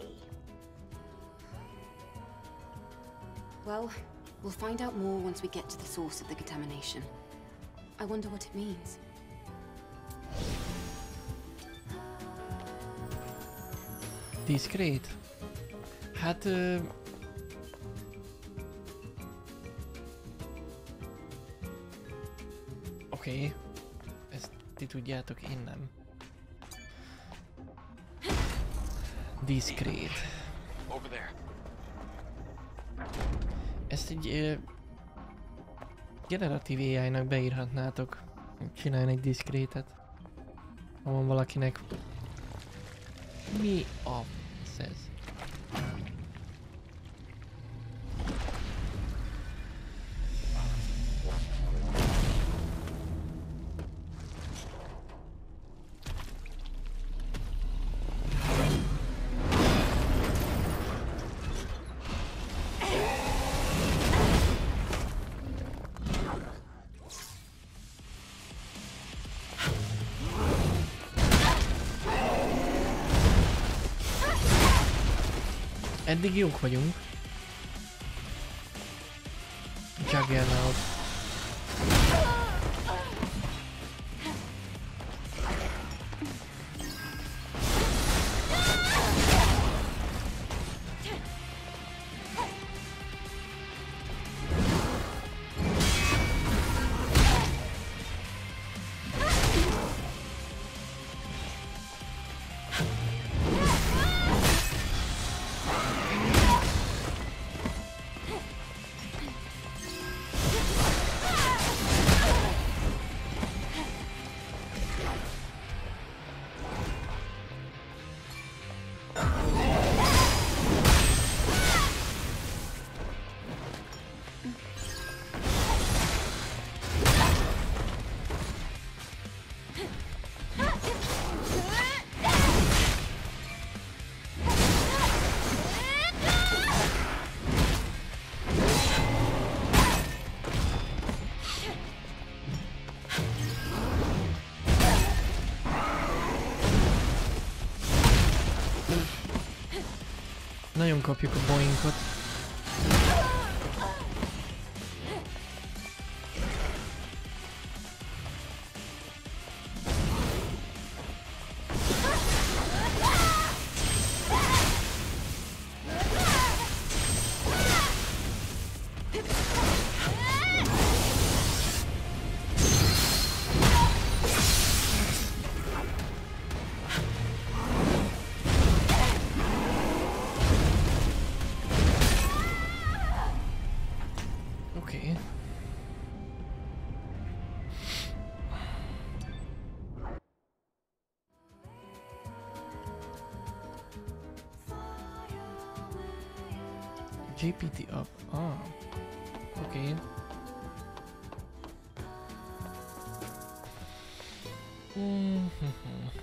Well, we'll find out more once we get to the source of the contamination. I wonder what it means. Diszkrét? Hát... Uh... Oké, okay. Ezt ti tudjátok, én nem. Diszkrét. Ezt egy uh, generatív á í-nak beírhatnátok, csinálni egy diszkrétet. Ha van valakinek... Mi a... ez? Eddig jók vagyunk. Juggernaut. Nagyon kapjuk a boinkot. G P T up. Ah. Okay. Mm-hmm.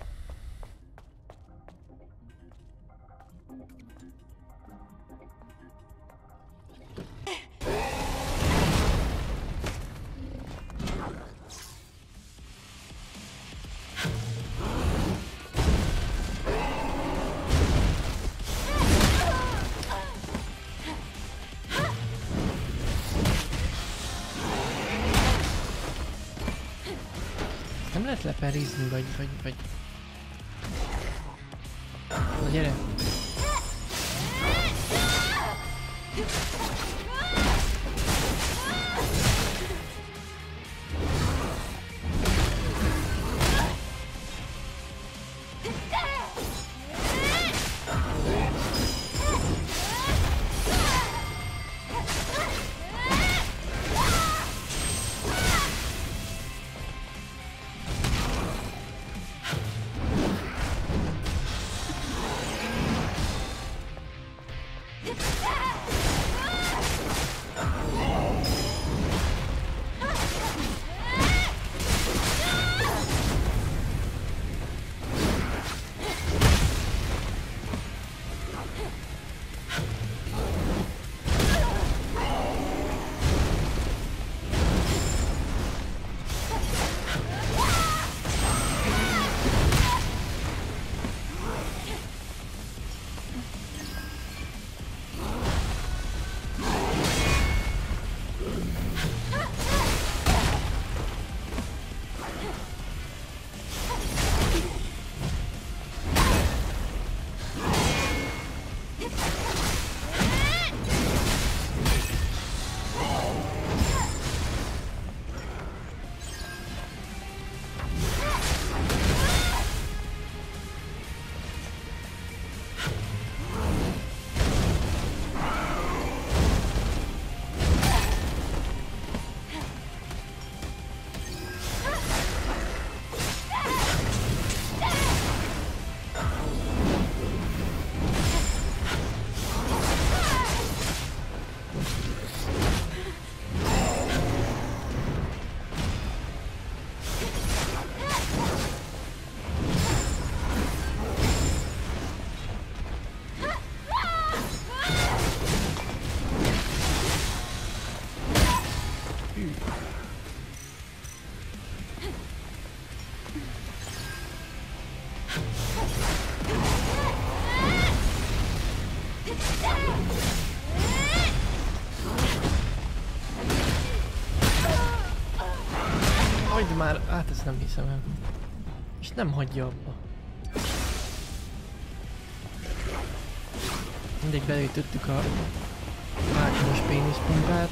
Nem lehet leperizni, vagy, vagy, vagy... Na gyere! Hagyd már, hát ezt nem hiszem el. És nem hagyja abba. Mindegy, belejtöttük a mákos péniszpumpát.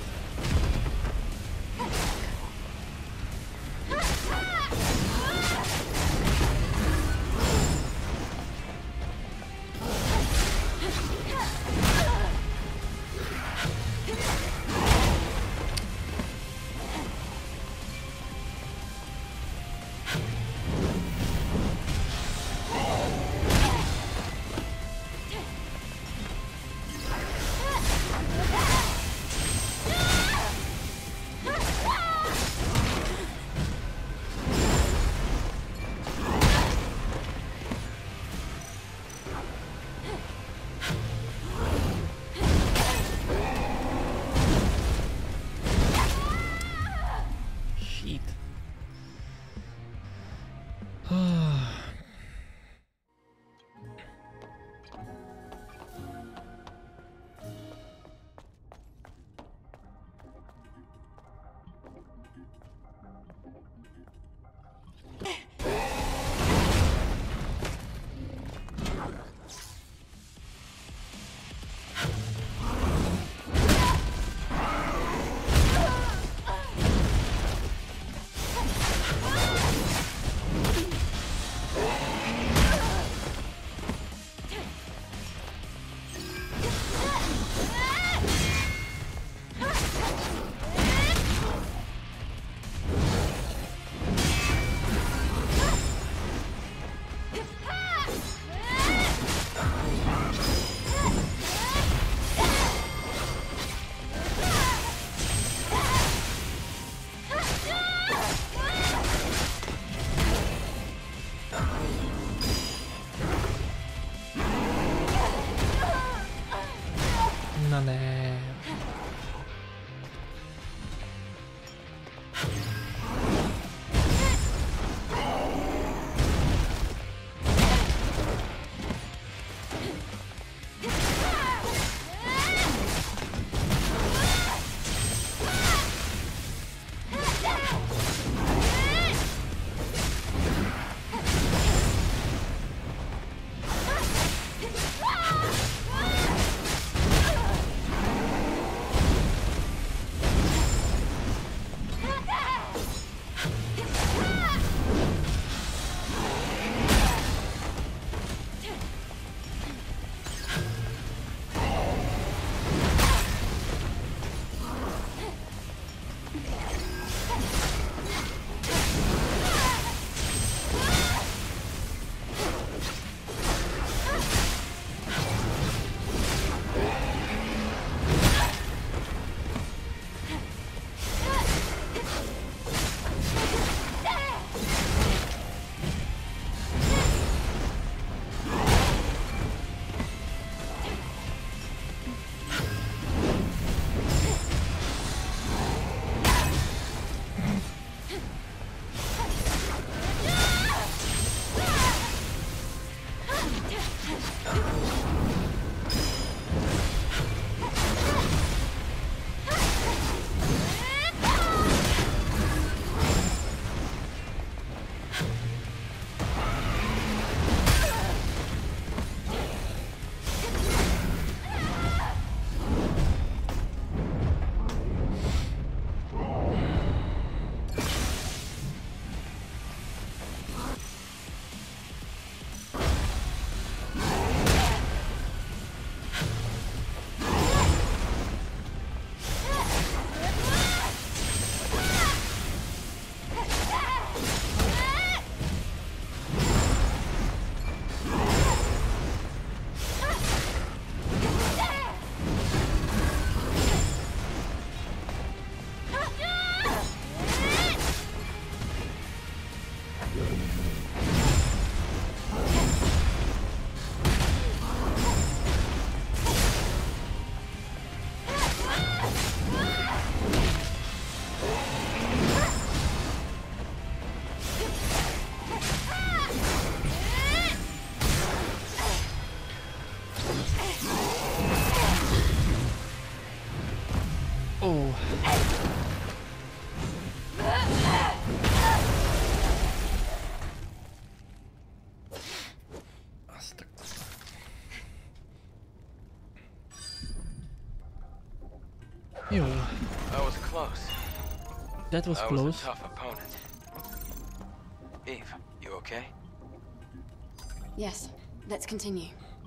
Yeah! Na nem. Oh. Azt a... Jó. That was close. That was That close. was a tough opponent. Eve, you okay? Yes, let's continue.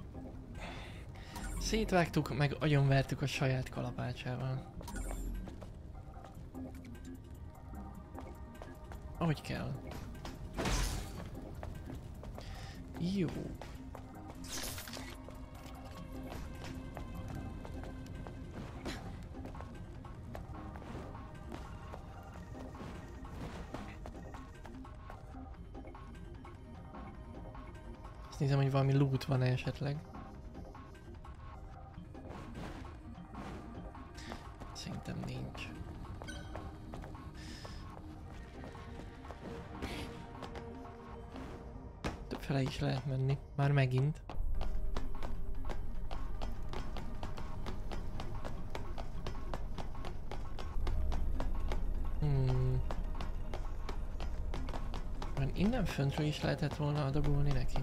Szétvágtuk, meg agyonvertük a saját kalapácsával. Ahogy kell. Jó. Azt nézem, hogy valami loot van-e esetleg. Szerintem nincs. Többfele is lehet menni. Már megint. Hmm. Innen föntről is lehetett volna adagolni neki.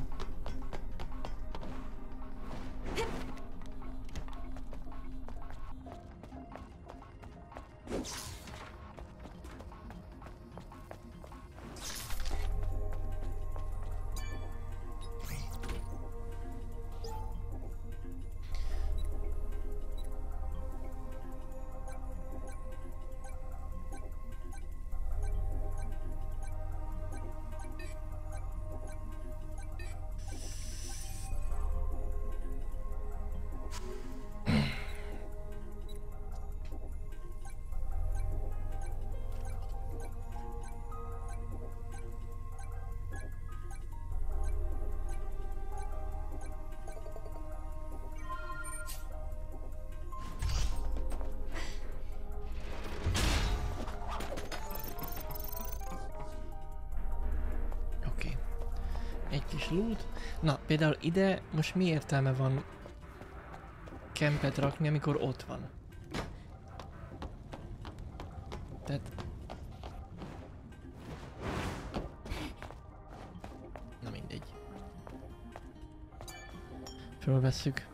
loot. Na, például ide most mi értelme van kempet rakni, amikor ott van? Tehát... Na mindegy. Fölvesszük.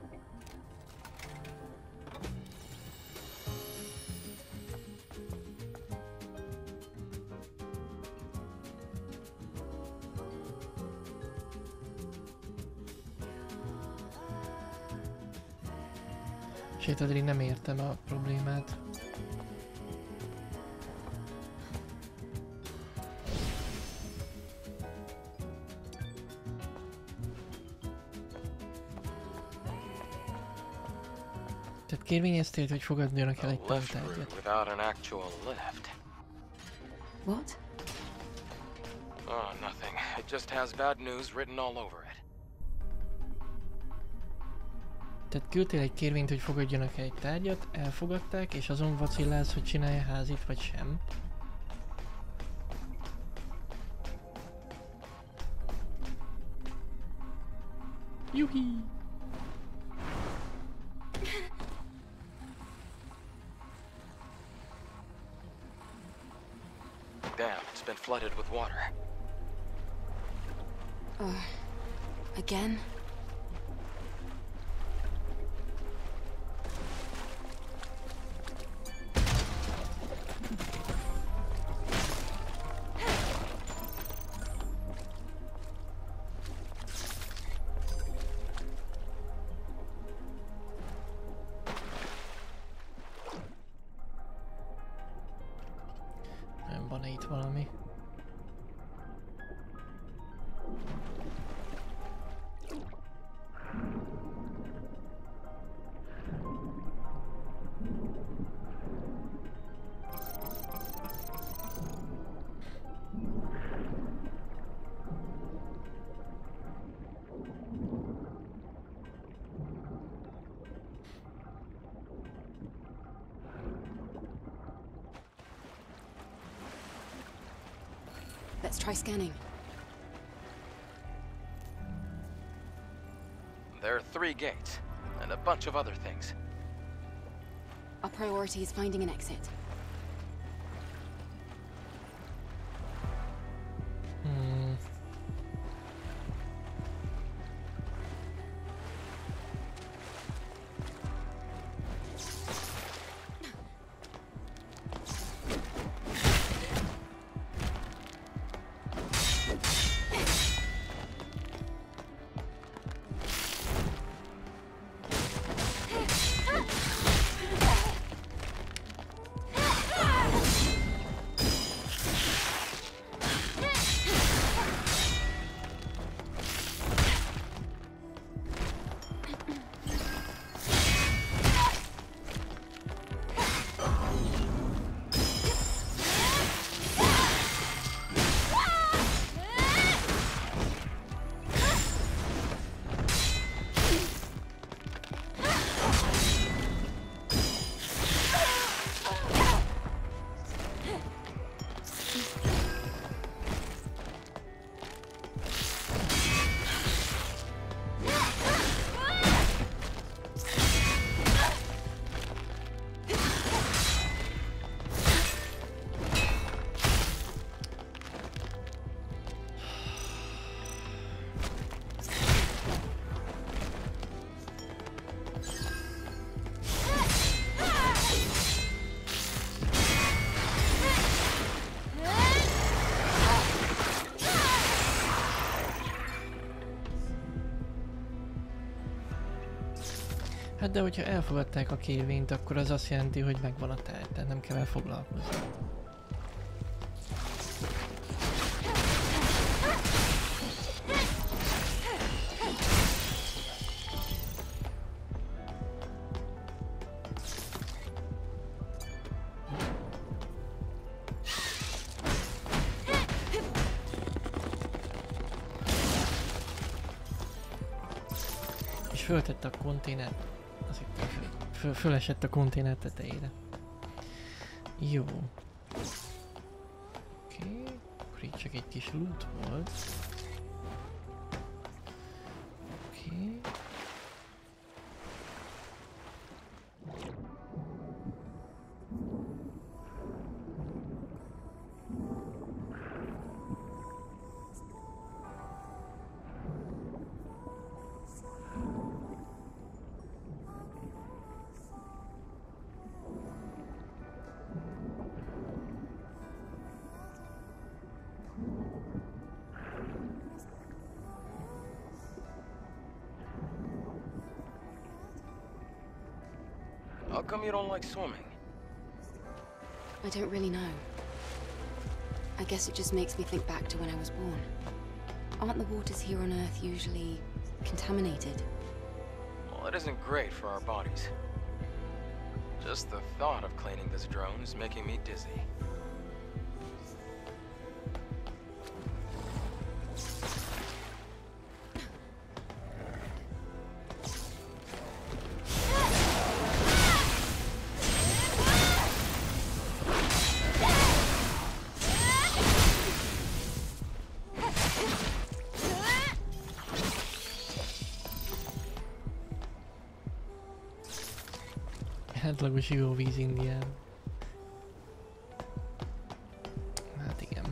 Sétadri, nem értem a problémát. Tehát kérvényeztél, hogy fogadjanak el egy tantárgyat. Without an actual lift. What? Oh, nothing. It just has bad news written all over it. Tehát küldtél egy kérvényt, hogy fogadjanak el egy tárgyat, elfogadták, és azon vacillálsz, hogy csinálja házit, vagy sem. Juhi! Damn, it's been flooded with water. Uh, again? Van-e itt valami? Let's try scanning. There are three gates, and a bunch of other things. Our priority is finding an exit. Hmm. Hát de hogyha elfogadták a kérvényt, akkor az azt jelenti, hogy megvan a tárgy, tehát nem kell vele foglalkozni. És föltette a konténer. Az itt föl, föl, fölesett a konténer tetejére. Jó. Oké. Okay. Akkor itt csak egy kis loot volt. Oké. How come you don't like swimming? I don't really know. I guess it just makes me think back to when I was born. Aren't the waters here on Earth usually contaminated? Well, it isn't great for our bodies. Just the thought of cleaning this drone is making me dizzy. Átlagos ivóvíz Indián. Hát igen.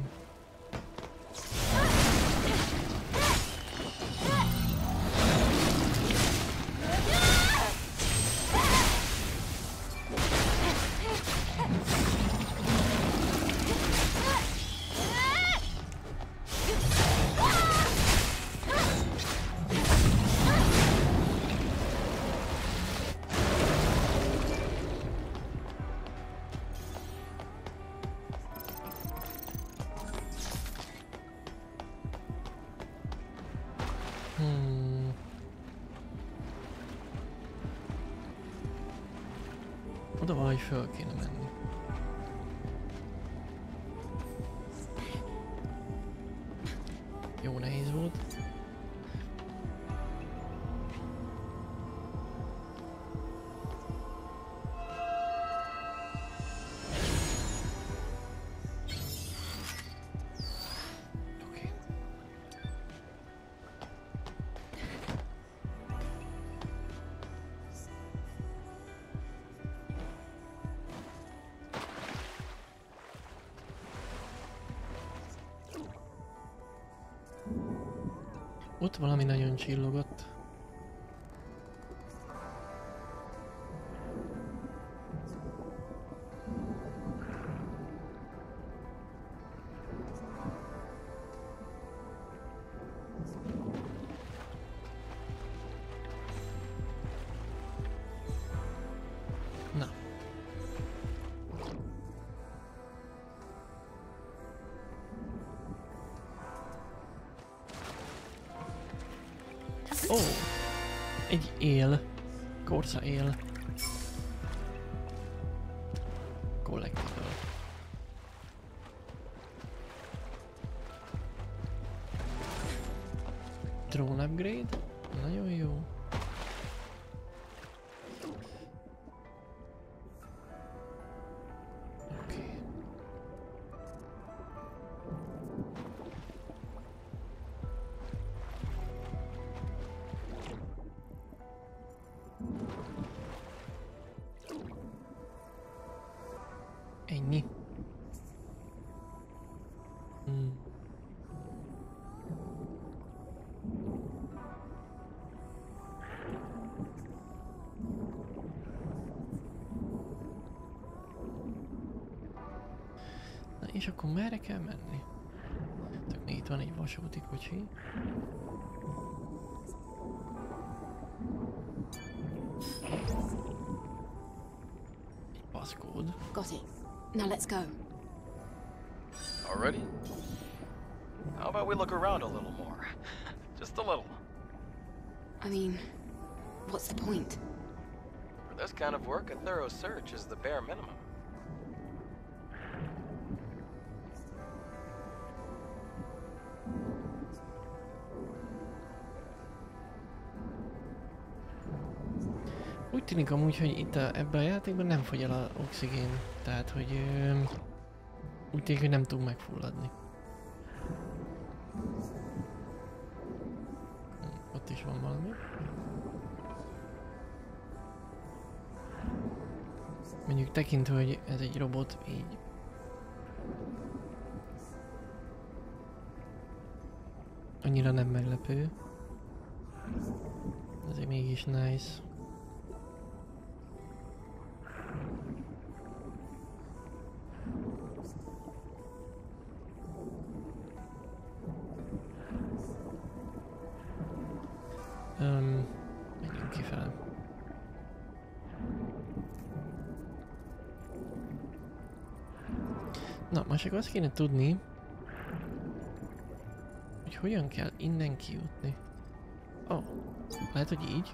Hmm. Oda valahogy föl kéne menni. Jó nehéz volt. Oké. Ott valami nagyon csillogott. Na. Ó, oh, egy él. Korsa él. Collectible. Drone upgrade. Nagyon jó. Oké. Ennyi. Hmm. Na és akkor merre kell menni? Tök még itt van egy vasúti kocsi. Egy paszkód. Got it. Now let's go. Already? How about we look around a little more? Just a little. I mean, what's the point? For this kind of work, a thorough search is the bare minimum. Úgy tűnik amúgy, hogy itt a, ebben a játékban nem fogy el az oxigén, tehát hogy ö, úgy tűnik, hogy nem tudunk megfulladni. Hm, ott is van valami. Mondjuk tekintve, hogy ez egy robot, így annyira nem meglepő. Azért mégis nice. Um, menjünk kifele. Na, most csak azt kéne tudni, hogy hogyan kell innen kijutni. Ó, oh, lehet, hogy így?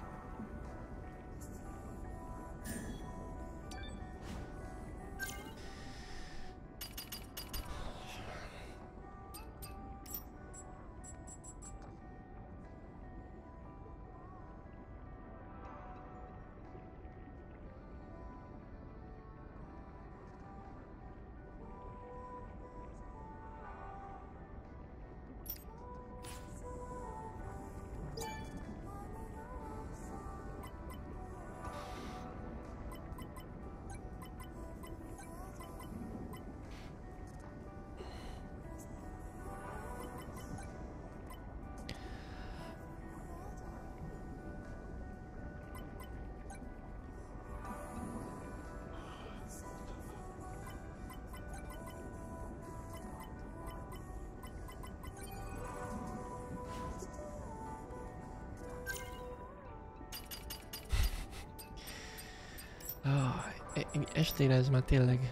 Oh, estére ez már tényleg.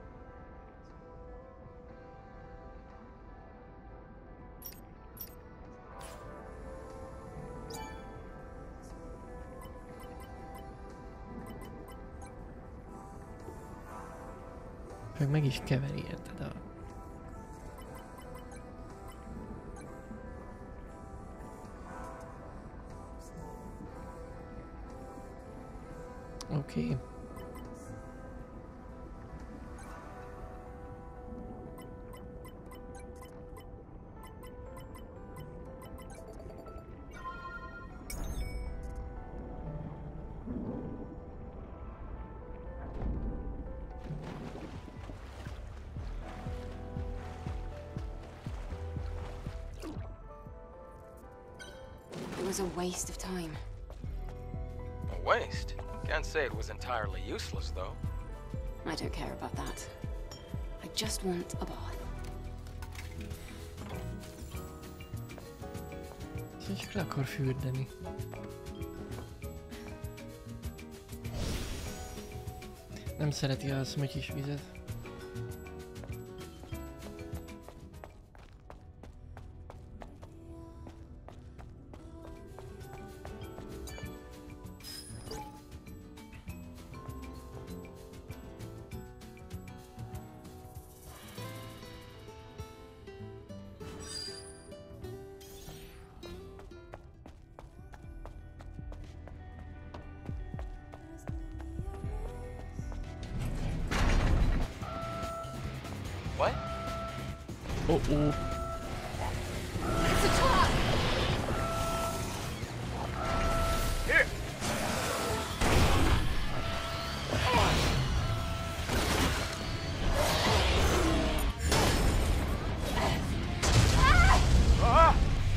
Meg meg is keveri, érted? A... Oké. Okay. It was a waste of time. A waste? Can't say it was entirely useless, though. I don't care about that. I just want a bath. Szóval csak le akar fürdeni. Nem szereti a szmötyis vizet. What? Oh oh. It's a trap! Here! Ah!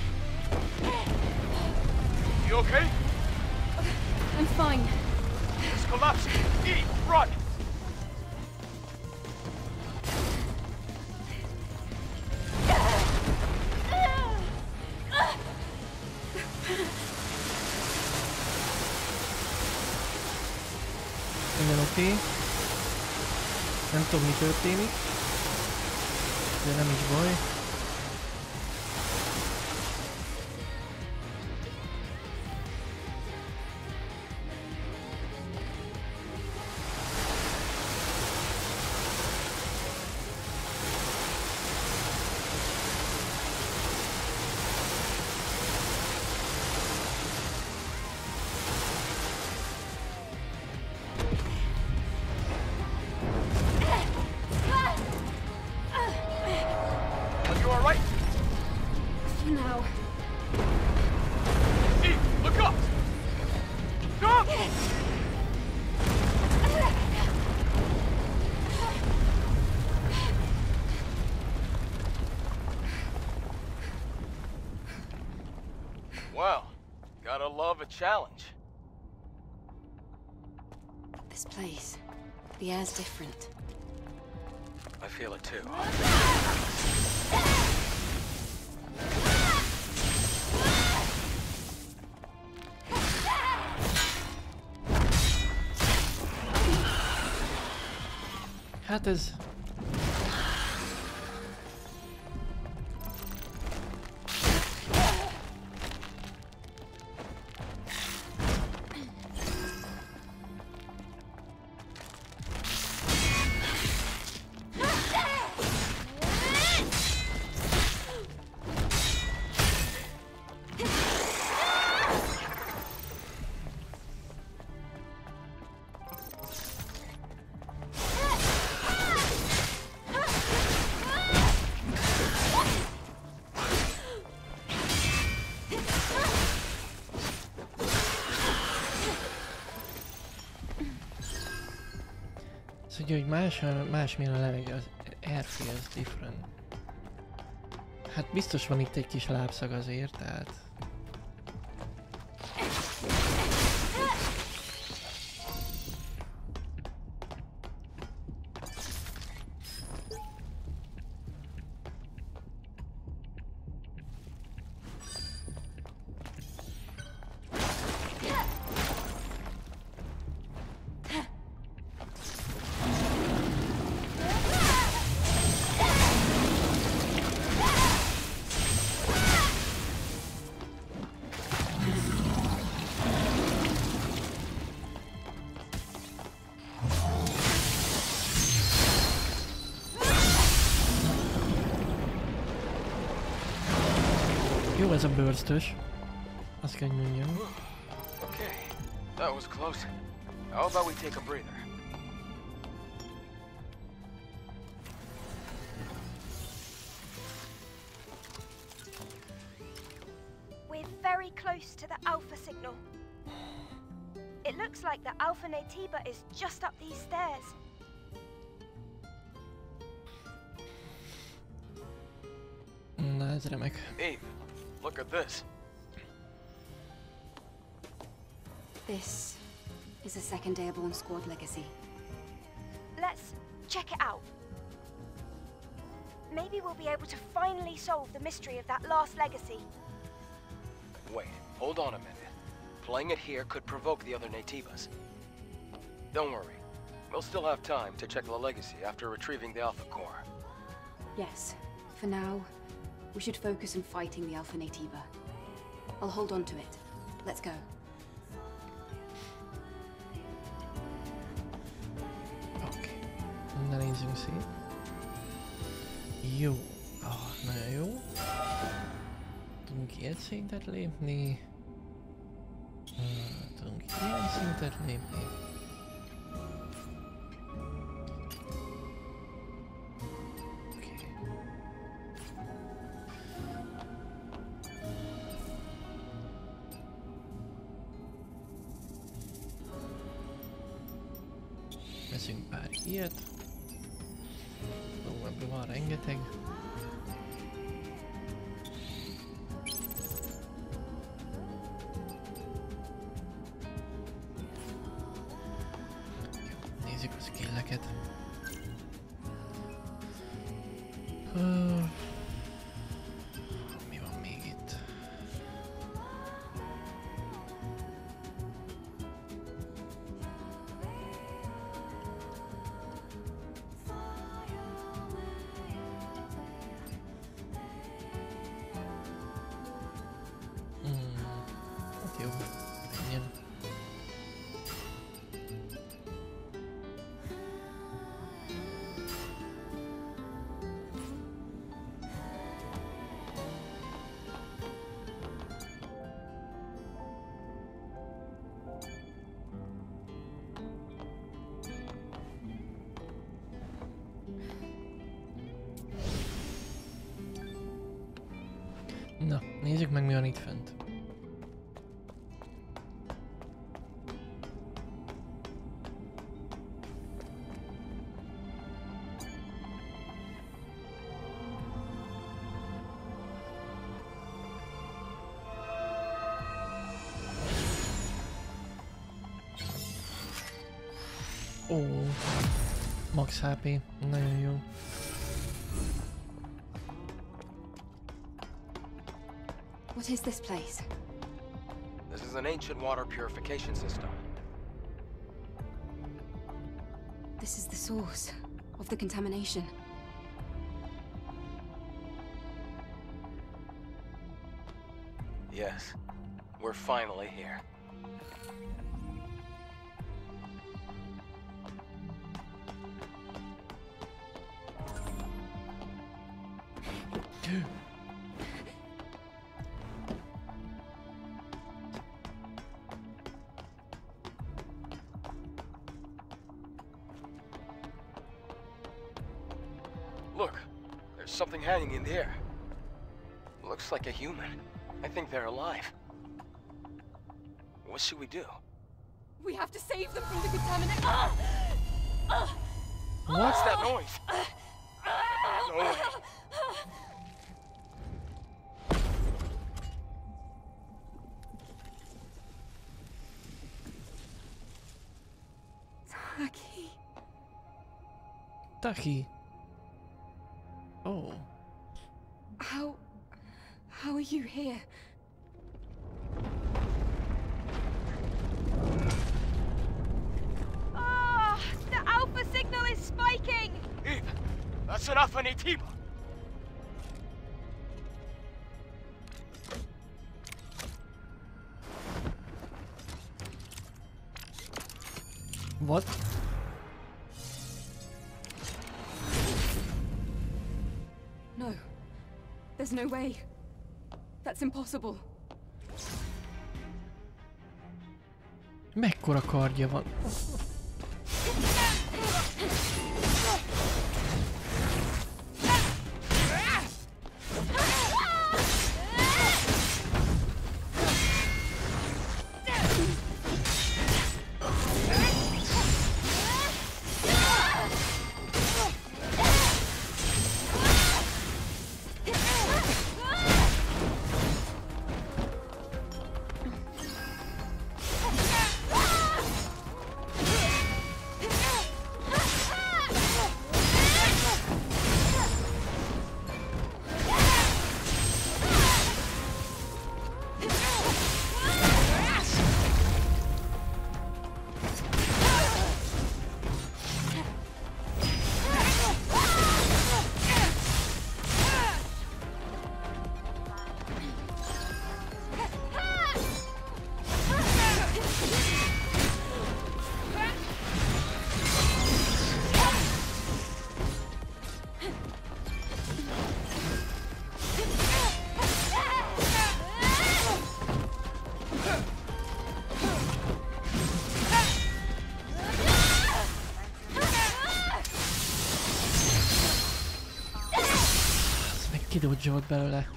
You okay? I'm fine. It's collapsing. E, run! Minden oké. Okay. Nem tudom, mi történik. De nem is baj. Well, gotta love a challenge. This place, the air's different. I feel it too. Hát ez... Ugye, hogy más, másmilyen a levegő, az air feels different. Hát biztos van itt egy kis lábszag azért, tehát... Jó ez a burst-ös. Azt kell, hogy mondjam. Okay, that was close. How about we take a breather? We're very close to the Alpha signal. It looks like the Alpha Naytiba is just up these stairs. Na, ez remek. Eve, look at this. This is a second Airborne Squad legacy. Let's check it out. Maybe we'll be able to finally solve the mystery of that last legacy. Wait, hold on a minute. Playing it here could provoke the other Naytibas. Don't worry. We'll still have time to check the legacy after retrieving the Alpha Core. Yes, for now, we should focus on fighting the Alpha Naytiba. I'll hold on to it. Let's go. Oké. Na nézzünk szét. Jó. Ah, nagyon jó. Tudunk ilyet szintet lépni. Uh, tudunk ilyen szintet lépni. Veszünk pár ilyet. Ó, ebből van rengeteg. Jó, nézzük a skilleket. Uh, mi van még itt? Jó, menjen. Na, nézzük meg, mi van itt fent. Ó, max há pé, nagyon jó. What is this place? This is an ancient water purification system. This is the source of the contamination. Yes, we're finally here. Look, there's something hanging in the air. Looks like a human. I think they're alive. What should we do? We have to save them from the contaminant. Ah! Ah! What's that noise? No way. Taki. Taki. Oh. How... How are you here? Ah, the Alpha signal is spiking! Eve, that's an Alpha Naytiba. What? No. There's no way. That's impossible. Mekkora kardja van? Kidodge-olt belőle.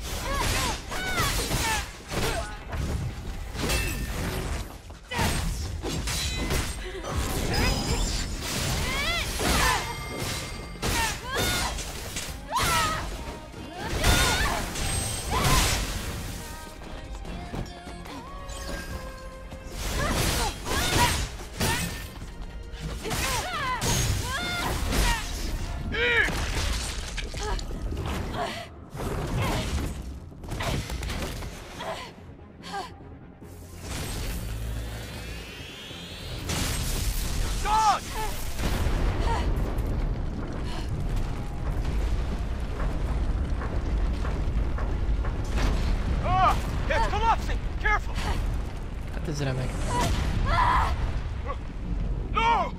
Hát ez remek. No!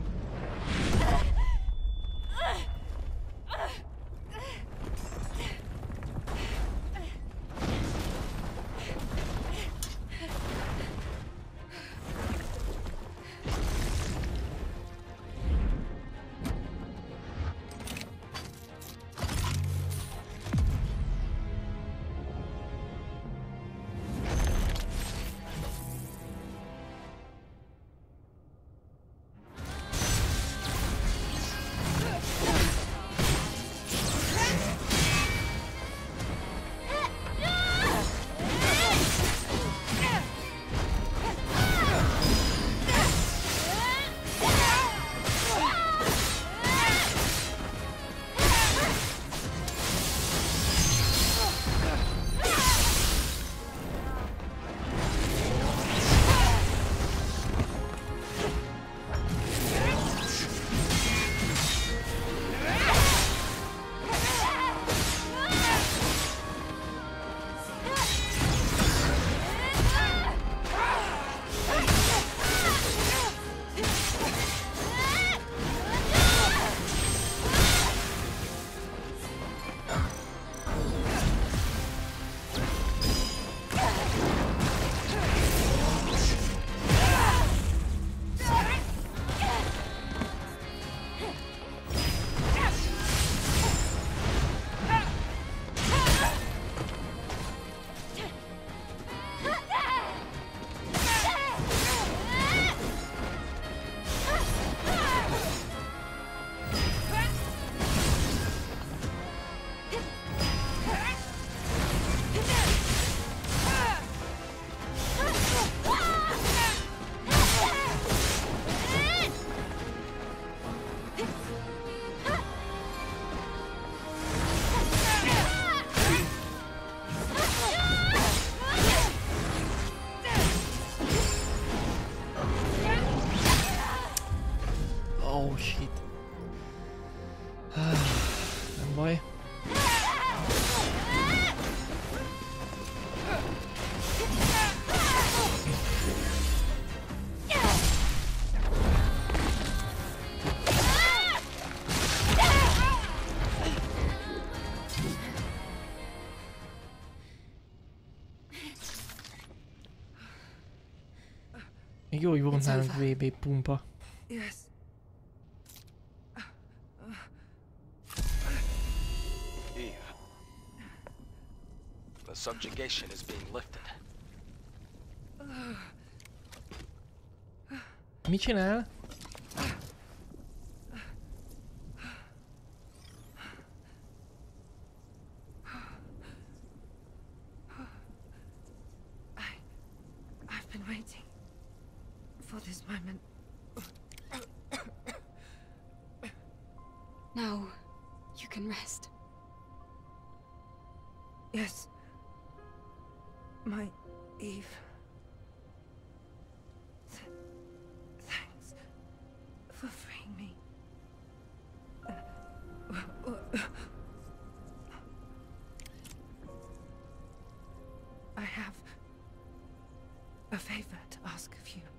shit. Nem baj. Még jó, hogy volt nálunk vé bé pumpa. Yes. Eve. The subjugation is being lifted. Mit csinál? I've been waiting for this moment. Now, you can rest. Yes. My Eve. Th thanks for freeing me. I have a favor to ask of you.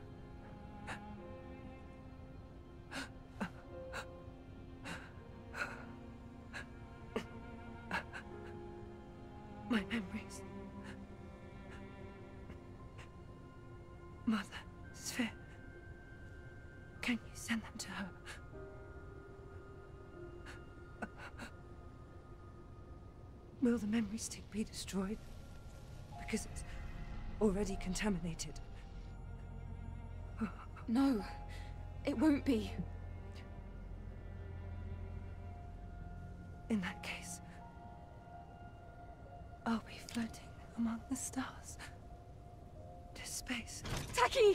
My memories. Mother, Sphere. Can you send them to her? Will the memory stick be destroyed? Because it's already contaminated. No, it won't be. In that case, I'll be floating among the stars to space. Taki!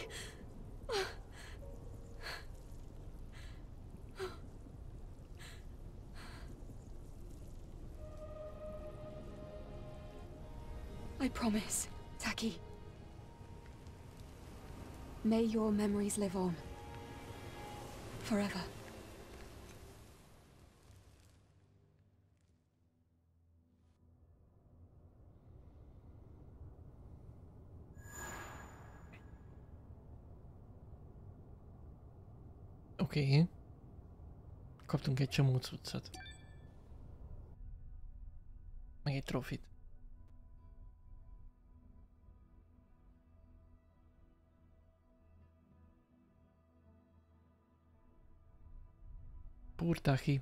I promise, Taki. May your memories live on. Forever. Oké. Okay. Kaptunk egy csomó cuccot. Meg egy trofit. Poor Taki.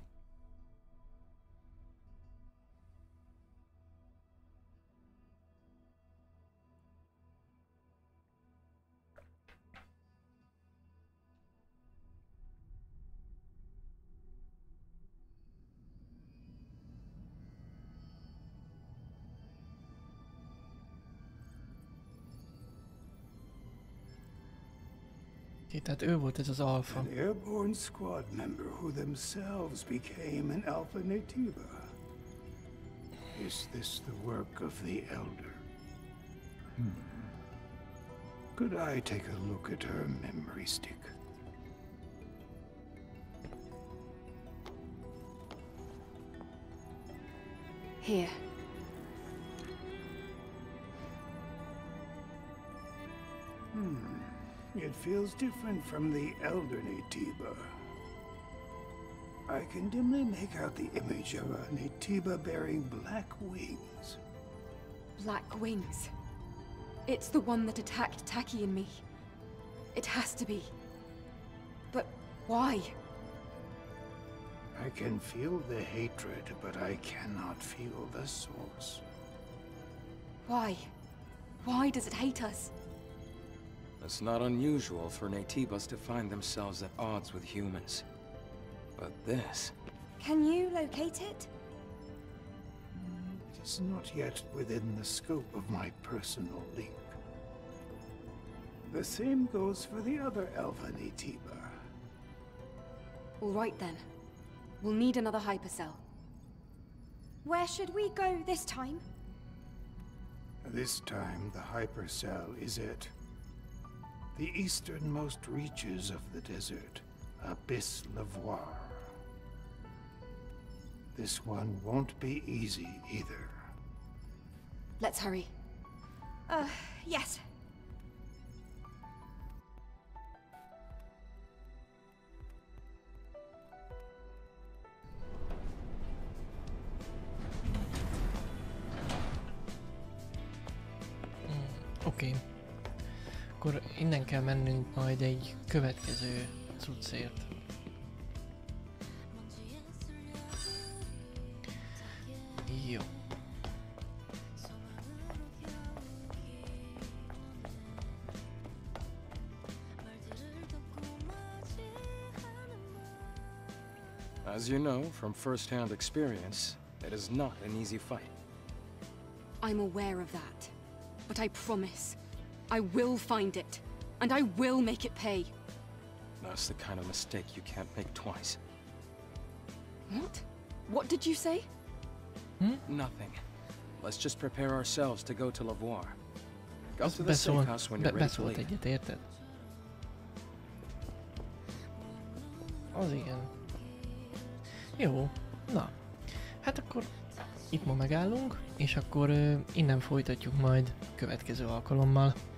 Tehát ő volt ez az alfa. An airborne squad member who themselves became an Alpha Naytiba. Is this the work of the Elder? Hmm. Could I take a look at her memory stick? Here. Hmm. It feels different from the Elder Naytiba. I can dimly make out the image of a Naytiba bearing black wings. Black wings. It's the one that attacked Taki and me. It has to be. But why? I can feel the hatred, but I cannot feel the source. Why? Why does it hate us? It's not unusual for Naytibas to find themselves at odds with humans. But this... Can you locate it? It is not yet within the scope of my personal link. The same goes for the other Alpha Naytiba. All right then. We'll need another hypercell. Where should we go this time? This time, the hypercell is at the easternmost reaches of the desert. Abyss Lavoir. This one won't be easy either. Let's hurry. Uh, yes. Oké. Okay. Akkor innen kell mennünk majd egy következő cuccért. Jó. As you know from first-hand experience, it is not an easy fight. I'm aware of that. But I promise, I will find it. And I will make it pay. That's the kind of mistake you can't make twice. What? What did you say? Hmm? Nothing. Let's just prepare ourselves to go to Lavoir. Go to the Beszól, safe house when be, you're ready to beszólt leave. egyet, érted? Az igen. Jó, na. Hát akkor itt ma megállunk, és akkor uh, innen folytatjuk majd következő alkalommal.